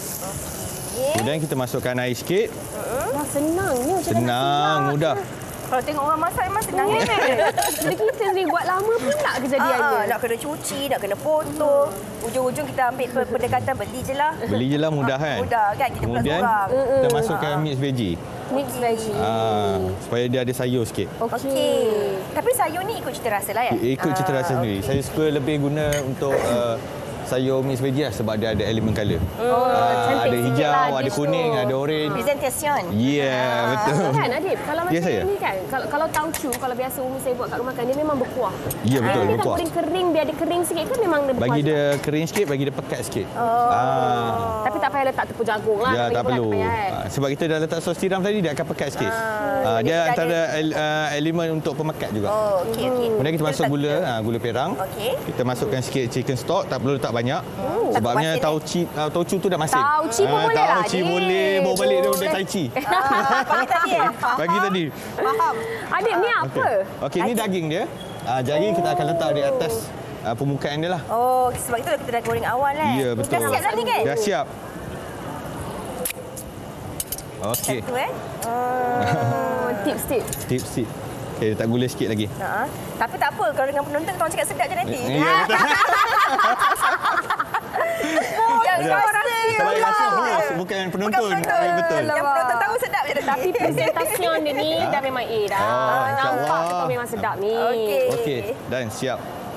Okay. Kemudian kita masukkan air sikit. Wah, senang ni macam senang, mudah. Kalau tengok orang masak memang senang kan. Jadi kita sendiri buat lama pula kejadiannya. Ah, nak kena cuci, nak kena potong. Ujung-ujung kita ambil pendekatan beli je lah. Beli je lah mudah kan. Mudah kan, kita kemudian plus orang. kita masukkan mix veggie. Mix veggie. Ah, supaya dia ada sayur sikit. Okey. Tapi sayur ni ikut cita rasa lah ya? Ikut cita rasa sendiri. Saya suka lebih guna untuk uh, sayur mix veggie lah sebab dia ada elemen colour. Oh, Ah, cantik ada sikit hijau, lah ada dish kuning, tu. ada oren. Presentation. Ya, yeah, betul. Kan Adib, kalau Ya, macam saya. ni kan, kalau kalau tauco, kalau biasa umi saya buat kat rumah kan, dia memang berkuah. Ya, betul, Dia tak berkuah. kering-kering, biar dia kering sikit kan memang dia berkuah. Bagi juga. dia kering sikit, bagi dia pekat sikit. Oh. Ah. Tapi tak payah letak tepung jagung lah. Ya, bagi tak pula perlu. payah, kan? Ah, sebab kita dah letak sos tiram tadi, dia akan pekat sikit. Ah, dia dia antara el- ah, elemen untuk pemekat juga. Oh, okey okey. Kemudian kita masuk gula, ah, gula perang. Okey. Kita masukkan sikit chicken stock, tak perlu letak banyak. Sebabnya tauci uh, taucu tu dah masin. Tauci pun Ah, boleh lah, Tauci Adik. boleh, bawa balik dia Boleh. dia tai chi. Ah, pagi tadi eh? Pagi tadi. Faham. Adib, ni apa? Okey, okay, ini daging dia. Ah, daging kita akan letak di atas ah, permukaan dia lah. Oh, sebab itu kita dah goreng awal eh. Ya, betul. Dah siap dah ni kan? Dah siap. Okey. Satu eh. Oh, tips tips. Tips tip. Okey, letak gula sikit lagi. Ha. Tapi tak apa kalau dengan penonton kita orang cakap sedap je nanti. Ya, betul. Yang Ya. kau rasa Sebab yang rasa pula. host, bukan penonton. Bukan Ah, betul. Yang penonton tahu sedap je. Tapi presentasiun dia ni dah memang A dah. Oh, Nampak insyaAllah. tu memang sedap ni. Okey. Okey, dan siap.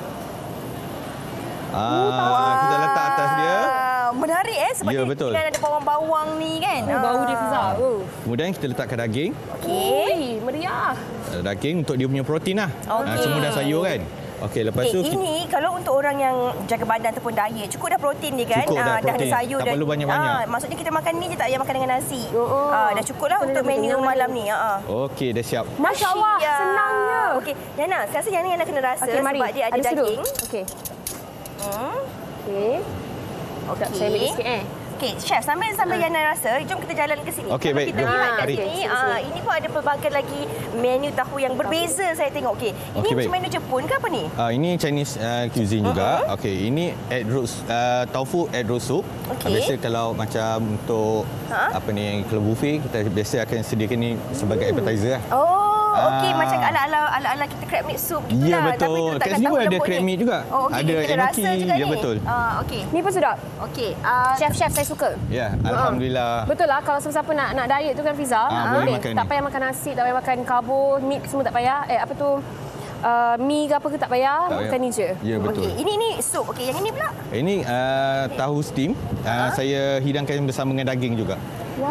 Ah, kita letak atas dia. Ah, menarik eh sebab Ya, dia betul. dengan ada bawang-bawang ni kan. Oh, bau dia pizza. Oh. Kemudian kita letakkan daging. Okey, meriah. Daging untuk dia punya protein lah. Okey. Ah, semua dah sayur kan. Okey, lepas Okay, tu ini kalau untuk orang yang jaga badan ataupun diet, cukup dah protein dia kan. Cukup dah Ah, dah ada protein. sayur Tak dah. perlu banyak-banyak. Ah, maksudnya kita makan ni je tak payah makan dengan nasi. Ah, dah cukup lah untuk menu malam ni. Ah. Okey, dah siap. Masya Allah, Siap. senangnya. Okey, Yana, saya rasa Yana Yana kena rasa Okey, mari. sebab dia ada, Ada sudut. daging. Okey. Hmm. Okey. Okey, saya ambil sikit eh. Okey, chef, sambil sambil Yana rasa, jom kita jalan ke sini. Okey, Kalau baik. kita Jom. lihat kat Mari. sini, ah, ini pun ada pelbagai lagi menu tahu yang berbeza saya tengok. Okey, ini Okey, baik. macam menu Jepun ke apa ni? Ah, ini Chinese uh, cuisine juga. Okey, ini egg roast uh, tofu egg roast soup. Okey. Biasa kalau macam untuk Ha? apa ni kalau buffet kita biasa akan sediakan ni sebagai appetizer lah. Oh, okey Ah. macam ala-ala ala-ala kita crab meat soup gitu Ya, lah. betul. Tapi tu Kat letakkan sini tahu pun ada lembut crab ni. meat juga. Oh, okey. Ada Kita enoki. rasa juga Ya, ni. betul. Ah, okey. Ni pun sedap. Okey. ah, Chef-chef saya suka. Ya, alhamdulillah. Betul lah kalau siapa-siapa nak nak diet tu kan Fiza. Ah, boleh makan Tak ni. payah makan nasi, tak payah makan karbo, meat semua tak payah. Eh apa tu? Uh, mi ke apa ke tak payah, Tak makan payah. ni je. Ya, betul. Okey, ini ni sup. Okey, yang ini pula. Ini uh, tahu steam. Uh, saya hidangkan bersama dengan daging juga. Wah.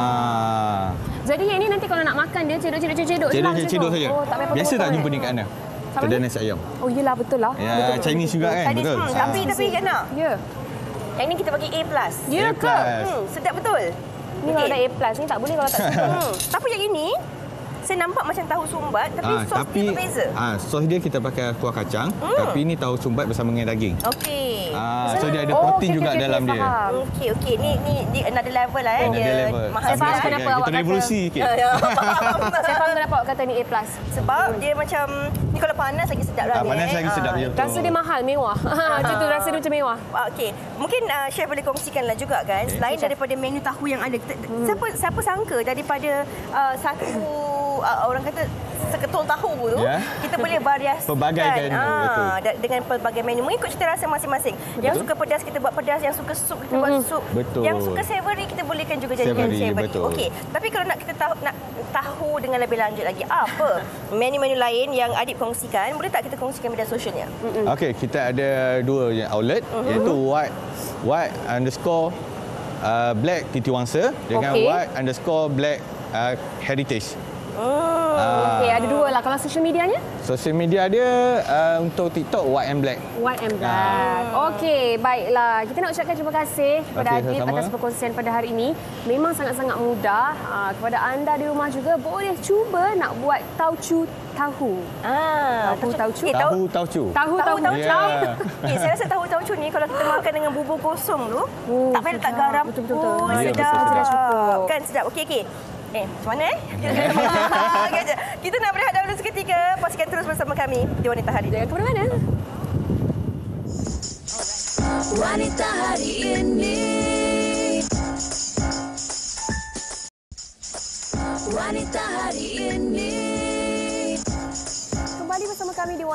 Ah. Jadi yang ni nanti kalau nak makan dia cedok-cedok-cedok Cedok macam cedok tu. saja. Oh, tak payah Biasa potong-potong, tak jumpa eh? ni kat Ana. Sama Kedai ni? nasi ayam. Oh yelah betul lah. Ya, betul, Chinese juga kan, Chinese, betul. Hmm, Ah. tapi tapi kan nak. Ya. Yang ni kita bagi A plus. Ya A ke? plus. Hmm, sedap betul. Ni kalau ada A plus ni tak boleh kalau tak sedap. Hmm. Tapi yang ini saya nampak macam tahu sumbat tapi Ah, sos tapi dia berbeza. ah, sos dia kita pakai kuah kacang, Hmm. tapi ni tahu sumbat bersama dengan daging. Okey. Ah, so dia ada Oh, protein okey, juga okey, dalam okey, dia. faham. Okey, okey. Ni ni ni another level lah eh. Another Dia level. mahal Saya faham sikit. kenapa Kita awak kata. revolusi sikit. Ya, ya. Saya faham kenapa awak kata ni A plus. Sebab dia macam ni kalau panas lagi sedap lah Ah, ni. panas eh. lagi sedap, Ah. ya, betul. Rasa dia mahal, mewah. Macam tu rasa dia macam mewah. Ah, Okey, mungkin uh, chef boleh kongsikanlah juga kan, selain daripada menu tahu yang ada, kita, Hmm. siapa siapa sangka daripada uh, satu uh, orang kata seketul tahu tu, Ya. kita boleh variasikan Pelbagaikan, betul. da- dengan pelbagai menu mengikut cita rasa masing-masing. Yang suka pedas kita buat pedas, yang suka sup kita buat sup. Betul. Yang suka savory kita bolehkan juga jadikan Savory, savory. betul. Okey, tapi kalau nak kita tahu nak tahu dengan lebih lanjut lagi apa menu-menu lain yang Adib kongsikan, boleh tak kita kongsikan media sosialnya? Okey, kita ada dua je outlet Mhm. iaitu white white underscore uh, black Titi Wangsa dengan Okey. white underscore black uh, heritage. Hmm. Ah. Okey, ada dua lah. Kalau social medianya? Sosial media dia uh, untuk TikTok white and black. White and black. Okey, baiklah. Kita nak ucapkan terima kasih kepada Okey, Adib sama-sama. atas perkongsian pada hari ini. Memang sangat-sangat mudah. Ah, kepada anda di rumah juga boleh cuba nak buat taucu tahu. Ah, Tahu taucu. Eh, tahu Tahu taucu. Tahu tahu tahu Ya. tahu. Eh, saya rasa tahu tahu ni kalau kita makan dengan bubur kosong tu, Oh, tak payah letak sedap. garam Betul, betul, pun. betul. Ya, Sedap. betul, sedap. Cukup. Kan sedap. Okey, okey. Eh, macam mana eh? Okey, jap. Kita nak berehat dahulu seketika. Pastikan terus bersama kami di Wanita Hari. Jangan ke mana-mana. Wanita hari ini. Wanita hari ini. Kembali bersama kami di Wanita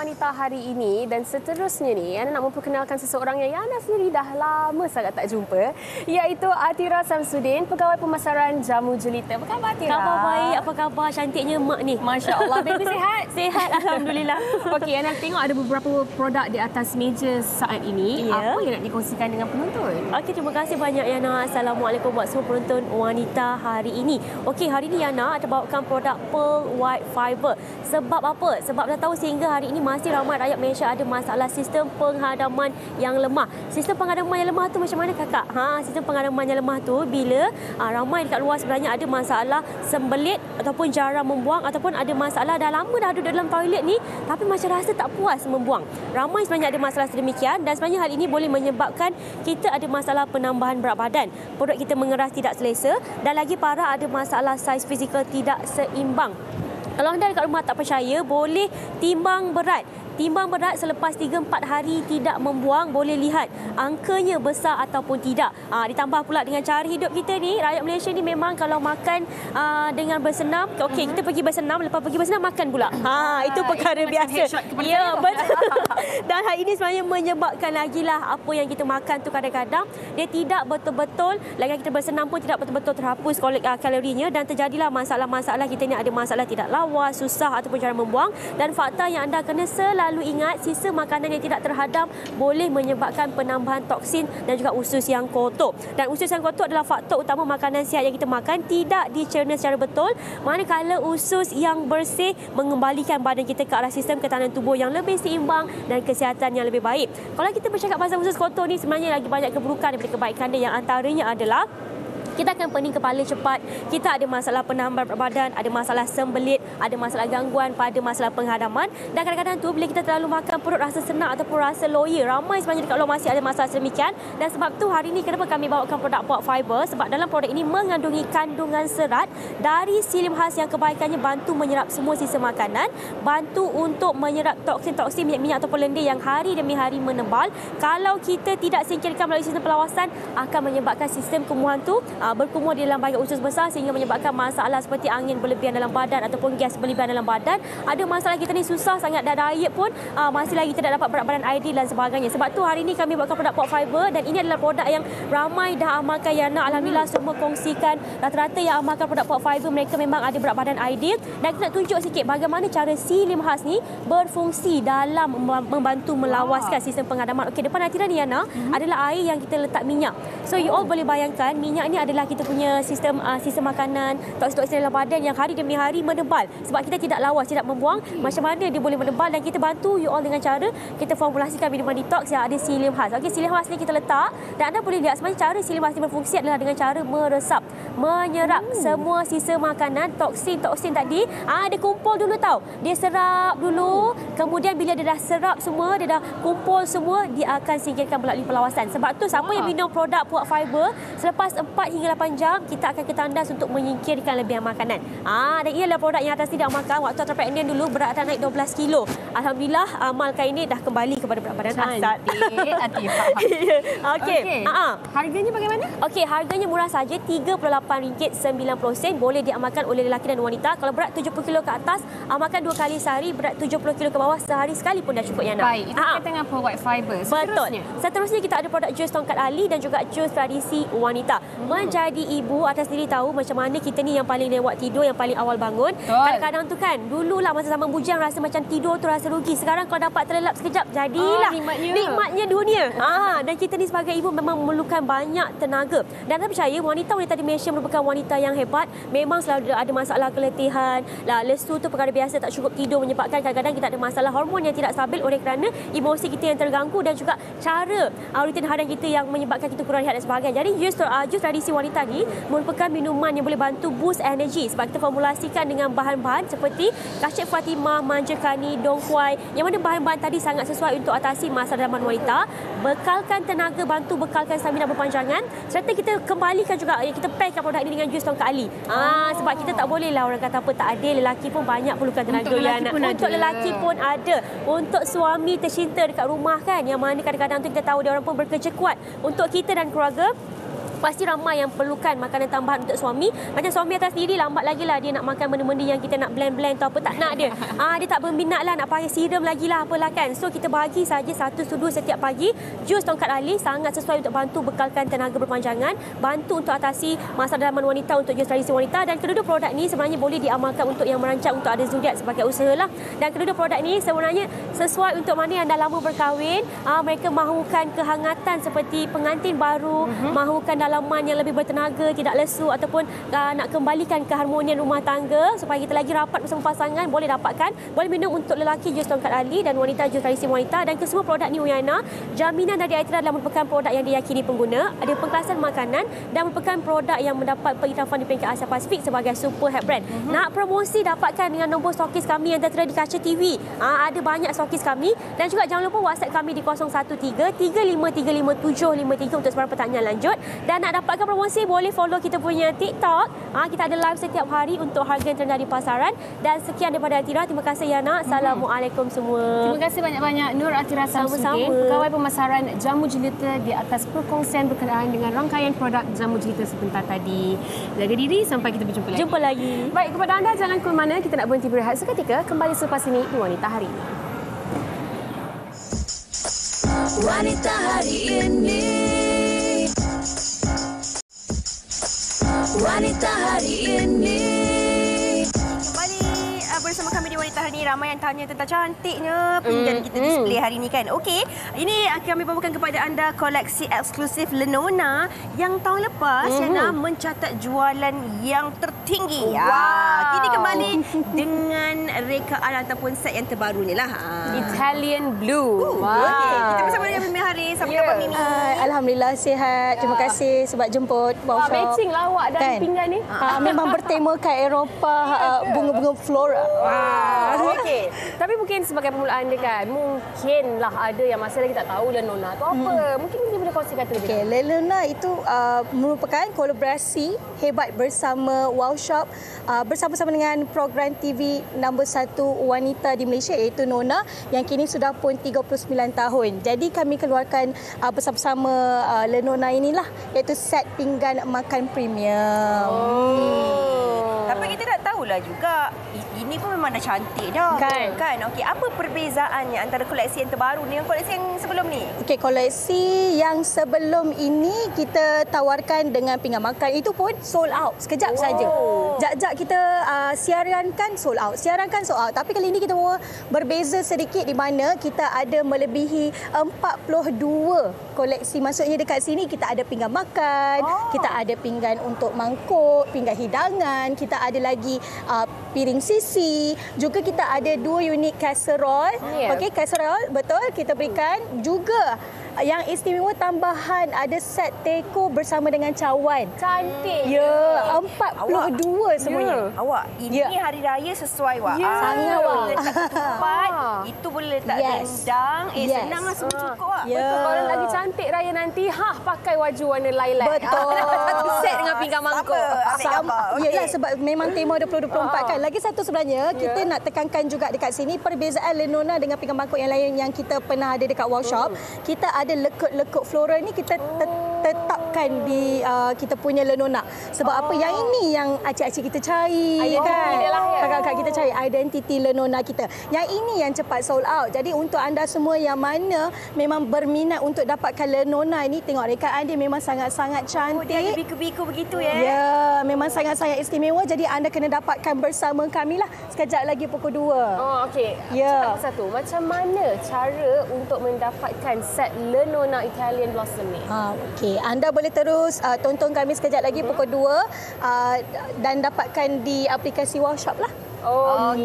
wanita hari ini dan seterusnya ni Yana nak memperkenalkan seseorang yang Yana sendiri dah lama sangat tak jumpa, iaitu Atira Samsudin, pegawai pemasaran jamu jelita. Apa khabar Atira? Khabar baik, apa khabar cantiknya mak ni? Masya Allah, baby sihat? Sihat alhamdulillah. Okey, Yana tengok ada beberapa produk di atas meja saat ini. Ya. Apa yang nak dikongsikan dengan penonton? Okey, terima kasih banyak Yana. Assalamualaikum buat semua penonton wanita hari ini. Okey, hari ini Yana ada bawakan produk Pearl White Fiber. Sebab apa? Sebab dah tahu sehingga hari ini masih ramai rakyat Malaysia ada masalah sistem penghadaman yang lemah. Sistem penghadaman yang lemah tu macam mana kakak? Ha, sistem penghadaman yang lemah tu bila ha, ramai dekat luar sebenarnya ada masalah sembelit ataupun jarang membuang ataupun ada masalah dah lama dah duduk dalam toilet ni tapi macam rasa tak puas membuang. Ramai sebenarnya ada masalah sedemikian dan sebenarnya hal ini boleh menyebabkan kita ada masalah penambahan berat badan. Perut kita mengeras tidak selesa dan lagi parah ada masalah saiz fizikal tidak seimbang. Kalau anda dekat rumah tak percaya, boleh timbang berat. Timbang berat selepas tiga empat hari tidak membuang, boleh lihat angkanya besar ataupun tidak. Ha, ditambah pula dengan cara hidup kita ni, rakyat Malaysia ni memang kalau makan uh, dengan bersenam, okey uh-huh. kita pergi bersenam, lepas pergi bersenam makan pula. Ha, itu perkara biasa. Ya, betul. Dan hal ini sebenarnya menyebabkan lagi lah apa yang kita makan tu kadang-kadang dia tidak betul-betul, lagi kita bersenam pun tidak betul-betul terhapus kalorinya dan terjadilah masalah-masalah kita ni, ada masalah tidak lawas, susah ataupun cara membuang. Dan fakta yang anda kena selalu Lalu ingat, sisa makanan yang tidak terhadam boleh menyebabkan penambahan toksin dan juga usus yang kotor. Dan usus yang kotor adalah faktor utama makanan sihat yang kita makan tidak dicerna secara betul. Manakala usus yang bersih mengembalikan badan kita ke arah sistem ketahanan tubuh yang lebih seimbang dan kesihatan yang lebih baik. Kalau kita bercakap pasal usus kotor ni, sebenarnya lagi banyak keburukan daripada kebaikan dia, yang antaranya adalah kita akan pening kepala cepat, kita ada masalah penambahan berat badan, ada masalah sembelit, ada masalah gangguan pada masalah penghadaman. Dan kadang-kadang tu bila kita terlalu makan, perut rasa senang ataupun rasa loya. Ramai sebenarnya dekat luar masih ada masalah sedemikian. Dan sebab tu hari ini kenapa kami bawakan produk Pearl Fiber, sebab dalam produk ini mengandungi kandungan serat dari psyllium husk yang kebaikannya bantu menyerap semua sisa makanan, bantu untuk menyerap toksin-toksin minyak-minyak ataupun lendir yang hari demi hari menebal. Kalau kita tidak singkirkan melalui sistem perlawasan, akan menyebabkan sistem kumuhan tu berkumur di dalam bahagian usus besar sehingga menyebabkan masalah seperti angin berlebihan dalam badan ataupun gas berlebihan dalam badan. Ada masalah kita ni susah sangat dah diet pun uh, masih lagi tidak dapat berat badan ideal dan sebagainya. Sebab tu hari ini kami buatkan produk Pearl Fiber dan ini adalah produk yang ramai dah amalkan Yana. Alhamdulillah semua kongsikan, rata-rata yang amalkan produk Pearl Fiber mereka memang ada berat badan ideal. Dan kita nak tunjuk sikit bagaimana cara psyllium husk ni berfungsi dalam membantu melawaskan sistem penghadaman. Okey, depan Atira ni Yana hmm. adalah air yang kita letak minyak. So you all boleh bayangkan minyak ni ada adalah kita punya sistem uh, sistem makanan, toksin-toksin dalam badan yang hari demi hari menebal. Sebab kita tidak lawas, tidak membuang, okay. macam mana dia boleh menebal, dan kita bantu you all dengan cara kita formulasikan minuman detox yang ada psyllium husk. Okey, psyllium husk ni kita letak dan anda boleh lihat sebenarnya cara psyllium husk ni berfungsi adalah dengan cara meresap, menyerap hmm. semua sisa makanan, toksin-toksin tadi. Ah, dia kumpul dulu tau. Dia serap dulu, kemudian bila dia dah serap semua, dia dah kumpul semua, dia akan singkirkan melalui perlawasan. Sebab tu siapa wow. yang minum produk Pearl Fiber selepas empat hingga lapan jam, kita akan ke tandas untuk menyingkirkan lebihan makanan. Ah, dan ia adalah produk yang atas tidak makan. Waktu Atira pregnant dulu berat dah naik dua belas kilo. Alhamdulillah amal kali ini dah kembali kepada berat badan asal. Cantik. Okey. Ha. Harganya bagaimana? Okey, harganya murah saja, tiga puluh lapan ringgit sembilan puluh sen. Boleh diamalkan oleh lelaki dan wanita. Kalau berat tujuh puluh kilo ke atas, amalkan dua kali sehari. Berat tujuh puluh kilo ke bawah, sehari sekali pun dah cukup Yana. Baik, itu kita dengan Pearl White Fiber. Betul. Seterusnya kita ada produk jus tongkat ali dan juga jus tradisi wanita. Hmm. Menjadi ibu, atas diri tahu macam mana kita ni yang paling lewat tidur, yang paling awal bangun. Kadang-kadang tu kan, dululah masa zaman bujang rasa macam tidur tu rasa rugi. Sekarang kalau dapat terlelap sekejap, jadilah oh, nikmatnya. nikmatnya dunia. Ha, dan kita ni sebagai ibu memang memerlukan banyak tenaga. Dan anda percaya, wanita-wanita di Malaysia merupakan wanita yang hebat. Memang selalu ada masalah keletihan, lah, lesu tu perkara biasa, tak cukup tidur menyebabkan kadang-kadang kita ada masalah hormon yang tidak stabil oleh kerana emosi kita yang terganggu dan juga cara uh, rutin harian kita yang menyebabkan kita kurang rehat dan sebagainya. Jadi jus, uh, jus tradisi wanita ni merupakan minuman yang boleh bantu boost energi sebab kita formulasikan dengan bahan-bahan seperti kacip Fatimah, manja kani, dongkuai, yang mana bahan-bahan tadi sangat sesuai untuk atasi masalah dalaman wanita, bekalkan tenaga, bantu bekalkan stamina berpanjangan, serta kita kembalikan juga, kita pairkan produk ini dengan jus tongkat ali. Ah, sebab kita tak boleh lah orang kata apa tak ada, lelaki pun banyak perlukan tenaga. Untuk lelaki, yang pun, untuk ada. lelaki pun ada. Untuk suami tercinta dekat rumah kan, yang mana kadang-kadang tu kita tahu dia orang pun bekerja kuat untuk kita dan keluarga. pasti ramai yang perlukan makanan tambahan untuk suami. Macam suami atas sendiri lambat lagi lah dia nak makan benda-benda yang kita nak blend-blend tu apa, tak nak dia. Ah dia tak berminat lah nak pakai siram lagi lah apalah kan. So kita bahagi saja satu sudu setiap pagi. Jus tongkat ali sangat sesuai untuk bantu bekalkan tenaga berpanjangan, bantu untuk atasi masalah dalaman wanita untuk jus tradisi wanita. Dan kedua-dua produk ni sebenarnya boleh diamalkan untuk yang merancang untuk ada zuriat sebagai usaha lah. Dan kedua-dua produk ni sebenarnya sesuai untuk mana yang dah lama berkahwin. Ah mereka mahukan kehangatan seperti pengantin baru, mm-hmm. mahukan dalaman yang lebih bertenaga, tidak lesu, ataupun uh, nak kembalikan keharmonian rumah tangga supaya kita lagi rapat bersama pasangan. Boleh dapatkan, boleh minum untuk lelaki jus tongkat ali dan wanita jus tradisi wanita. Dan kesemua produk ni Uyana, jaminan dari Aitira adalah merupakan produk yang diyakini pengguna, ada pengkelasan makanan dan merupakan produk yang mendapat pengiktirafan di peringkat Asia Pasifik sebagai super health brand. Mm-hmm. Nak promosi dapatkan dengan nombor stokis kami yang tertera di kaca T V. Ha, ada banyak stokis kami dan juga jangan lupa WhatsApp kami di kosong satu tiga tiga lima tiga lima tujuh lima tiga untuk sebarang pertanyaan lanjut. Dan nak dapatkan promosi boleh follow kita punya TikTok. Ha, kita ada live setiap hari untuk harga yang terendah di pasaran. Dan sekian daripada Aitira. Terima kasih Yana. Assalamualaikum semua. Terima kasih banyak-banyak Nur Aitira Samsudin, Sama-sama. Pegawai Pemasaran Jamu Jelita, di atas perkongsian berkenaan dengan rangkaian produk Jamu Jelita sebentar tadi. Jaga diri sampai kita berjumpa lagi. Jumpa lagi. Baik, kepada anda jangan ke mana, kita nak berhenti berehat seketika. Kembali selepas ini di Wanita Hari Ini. Wanita hari ini. Wanita hari ini. Kembali uh, bersama kami di Wanita Hari Ini. Ramai yang tanya tentang cantiknya pinggan mm, kita mm. display hari ini kan. Okey, ini kami bawakan kepada anda koleksi eksklusif Lenona yang tahun lepas mm. Yana mencatat jualan yang tertinggi. Wow. Ah, kini kembali dengan rekaan ataupun set yang terbaru ni lah. Ah. Italian Blue. Uh, Wow. Okey, kita bersama dengan Mimi Hari. Sama yeah. dapat Mimi. Uh, Alhamdulillah sihat. Terima kasih sebab jemput. Wah, matching lawak dan kan? pinggan ni. Uh, memang bertemakan Eropah, uh, bunga-bunga flora. Wow. Okey. Tapi mungkin sebagai permulaan dia kan, mungkinlah ada yang masih lagi tak tahu Lenona tu apa. Hmm. Mungkin dia boleh kongsi kata lebih. Okey, Lenona itu uh, merupakan kolaborasi hebat bersama Wow Shop uh, bersama-sama dengan program T V nombor satu wanita di Malaysia iaitu Nona yang kini sudah pun tiga puluh sembilan tahun. Jadi kami keluarkan uh, bersama-sama uh, Lenona inilah iaitu set pinggan makan premium. Oh. Hmm. Tapi kita nak tahulah juga, ini pun memang dah cantik dah. Kan? Kan? Okey, apa perbezaannya antara koleksi yang terbaru dengan koleksi yang sebelum ni? Okey, koleksi yang sebelum ini kita tawarkan dengan pinggan makan itu pun sold out sekejap oh. saja. Jap-jap kita uh, siarankan sold out. Siarankan sold out. Tapi kali ini kita mau berbeza sedikit di mana kita ada melebihi empat puluh dua koleksi. Maksudnya dekat sini kita ada pinggan makan, oh. kita ada pinggan untuk mangkuk, pinggan hidangan, kita ada lagi uh, piring sisi, juga kita ada dua unit kaserol. Yeah. Okey, kaserol betul kita berikan. Juga yang istimewa tambahan ada set teko bersama dengan cawan. Cantik. Ya, empat puluh dua awak, semuanya. Ya. Awak, ini ya. hari raya sesuai wak. Ya. Sangat wak. Boleh letak ketupat, itu boleh letak yes. rendang. Eh, yes. senang lah semua cukup wak. Ya. Betul, kalau lagi cantik raya nanti, hah, pakai waju warna lilac. Betul. Satu set dengan pinggan mangkuk. Sama. Okay. Yalah, sebab memang tema dua ribu dua puluh empat kan. Lagi satu sebenarnya, kita yeah. nak tekankan juga dekat sini perbezaan Lenona dengan pinggan mangkuk yang lain yang kita pernah ada dekat Wow Shop. Mm. Kita ada lekuk-lekuk flora ni kita tetapkan di uh, kita punya Lenona. Sebab oh. apa? Yang ini yang acik-acik kita cari. Identity kan? Lah, ya? Kakak-kakak kita cari identiti Lenona kita. Yang ini yang cepat sold out. Jadi untuk anda semua yang mana memang berminat untuk dapatkan Lenona ini, tengok rekaan dia memang sangat-sangat cantik. Oh, dia ada biku-biku begitu ya? Ya, memang sangat-sangat istimewa. Jadi anda kena dapatkan bersama kami lah. Sekejap lagi pukul dua. Oh, okey. Ya. Satu, macam mana cara untuk mendapatkan set Lenona Italian Blossom ni? Ha, okey. Anda boleh terus uh, tonton kami sekejap lagi hmm. pukul dua uh, dan dapatkan di aplikasi Wow Shop lah. Oh,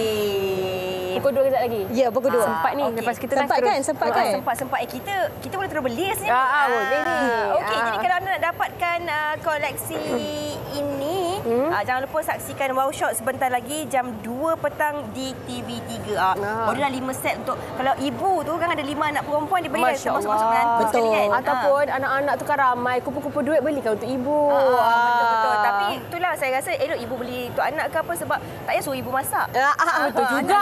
okey. Pukul dua kejap lagi? Ya, pukul dua. Sempat ni. Okay. Lepas kita sempat kan? Sempat kan? Sempat-sempat. Eh, kita kita boleh terus beli sini. Ah, ah, boleh ni. Okey, jadi kalau anda nak dapatkan uh, koleksi ini, hmm? uh, jangan lupa saksikan Wow Shop sebentar lagi jam dua petang di T V tiga. Ah, ah. Bolehlah lima set untuk kalau ibu tu kan ada lima anak perempuan dia beli masuk-masuk menantu sekali kan. Ataupun ah. anak-anak tu kan ramai, kumpul-kumpul duit belikan untuk ibu. Ah, ah. Betul-betul. Tapi itulah saya rasa elok ibu beli untuk anak ke apa sebab tak payah suruh ibu masak. Ah, ah, betul ah, juga eh.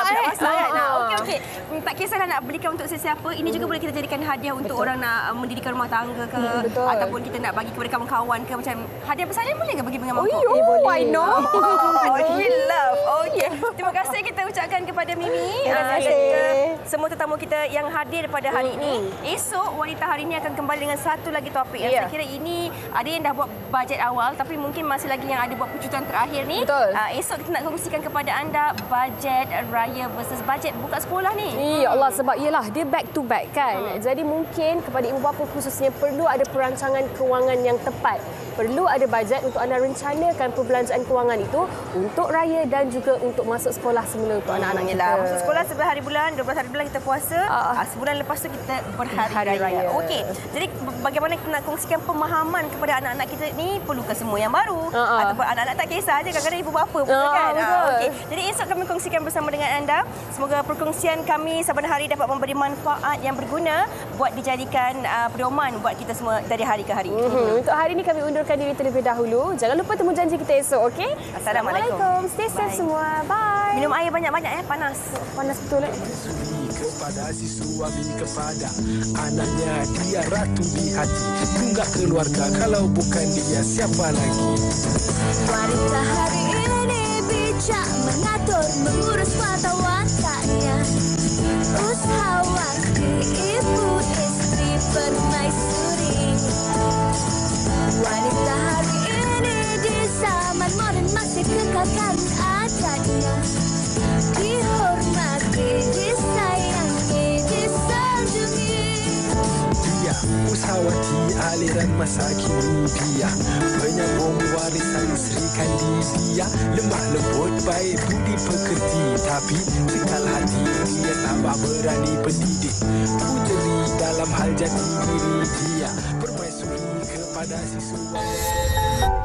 sangat. Nah, okey okey. Tak kisahlah nak belikan untuk sesiapa, ini juga boleh kita jadikan hadiah untuk Betul. orang nak uh, mendirikan rumah tangga ke, Hmm, betul. ataupun kita nak bagi kepada kawan-kawan ke, macam hadiah bersalin boleh ke bagi dengan mangkuk? Oh, yo, why not? Oh, we love. Okey. Terima kasih kita ucapkan kepada Mimi. Terima uh, kasih. dan juga semua tetamu kita yang hadir pada hari ini. Esok wanita hari ini akan kembali dengan satu lagi topik. Ya. Saya kira ini ada yang dah buat bajet awal, tapi mungkin masih lagi yang ada buat kejutan terakhir ni. Betul. Uh, esok kita nak kongsikan kepada anda bajet raya versus bajet buka sekolah ni. Ya Allah, sebab ialah dia back to back kan. Hmm. Jadi mungkin kepada ibu bapa khususnya perlu ada perancangan kewangan yang tepat. Perlu ada bajet untuk anda rencanakan perbelanjaan kewangan itu untuk raya dan juga untuk masuk sekolah semula untuk anak-anak kita. Lah, masuk sekolah sebelas hari bulan, dua belas hari bulan kita puasa. Uh, uh, sebulan lepas tu kita berhari hari raya. raya. Okey. Jadi bagaimana kita nak kongsikan pemahaman kepada anak-anak kita ni, perlukan semua yang baru. Uh, uh. Ataupun anak-anak tak kisah je, kadang-kadang ibu bapa pun Uh, kan. betul. Uh, okey. Jadi esok kami kongsikan bersama dengan anda. Semoga perkongsian kami saban hari dapat memberi manfaat yang berguna buat dijadikan uh, pedoman buat kita semua dari hari ke hari. Mm-hmm. Untuk hari ini kami undurkan diri terlebih dahulu. Jangan lupa temu janji kita esok, okey? Assalamualaikum. Stay safe semua. Bye. Minum air banyak-banyak ya, panas. Panas betul. Eh? Kepada si suami kepada anaknya, dia ratu di hati. Tunggak keluarga, kalau bukan dia siapa lagi? Wanita hari ini bijak mengatur, mengurus mata wataknya. Usahawanti, ibu istri permaisuri. Wanita hari ini di zaman modern masih kekalkan adatnya. Dihormati, disayangi, disanjungi. Dia usahawati aliran masa kini, dia menyambung warisan Sri Kandi. Dia lemah lembut, baik budi pekerti, tapi cekal hati dia tambah berani pendidik. Pujeri dalam hal jati diri dia, permaisuri kepada si suami.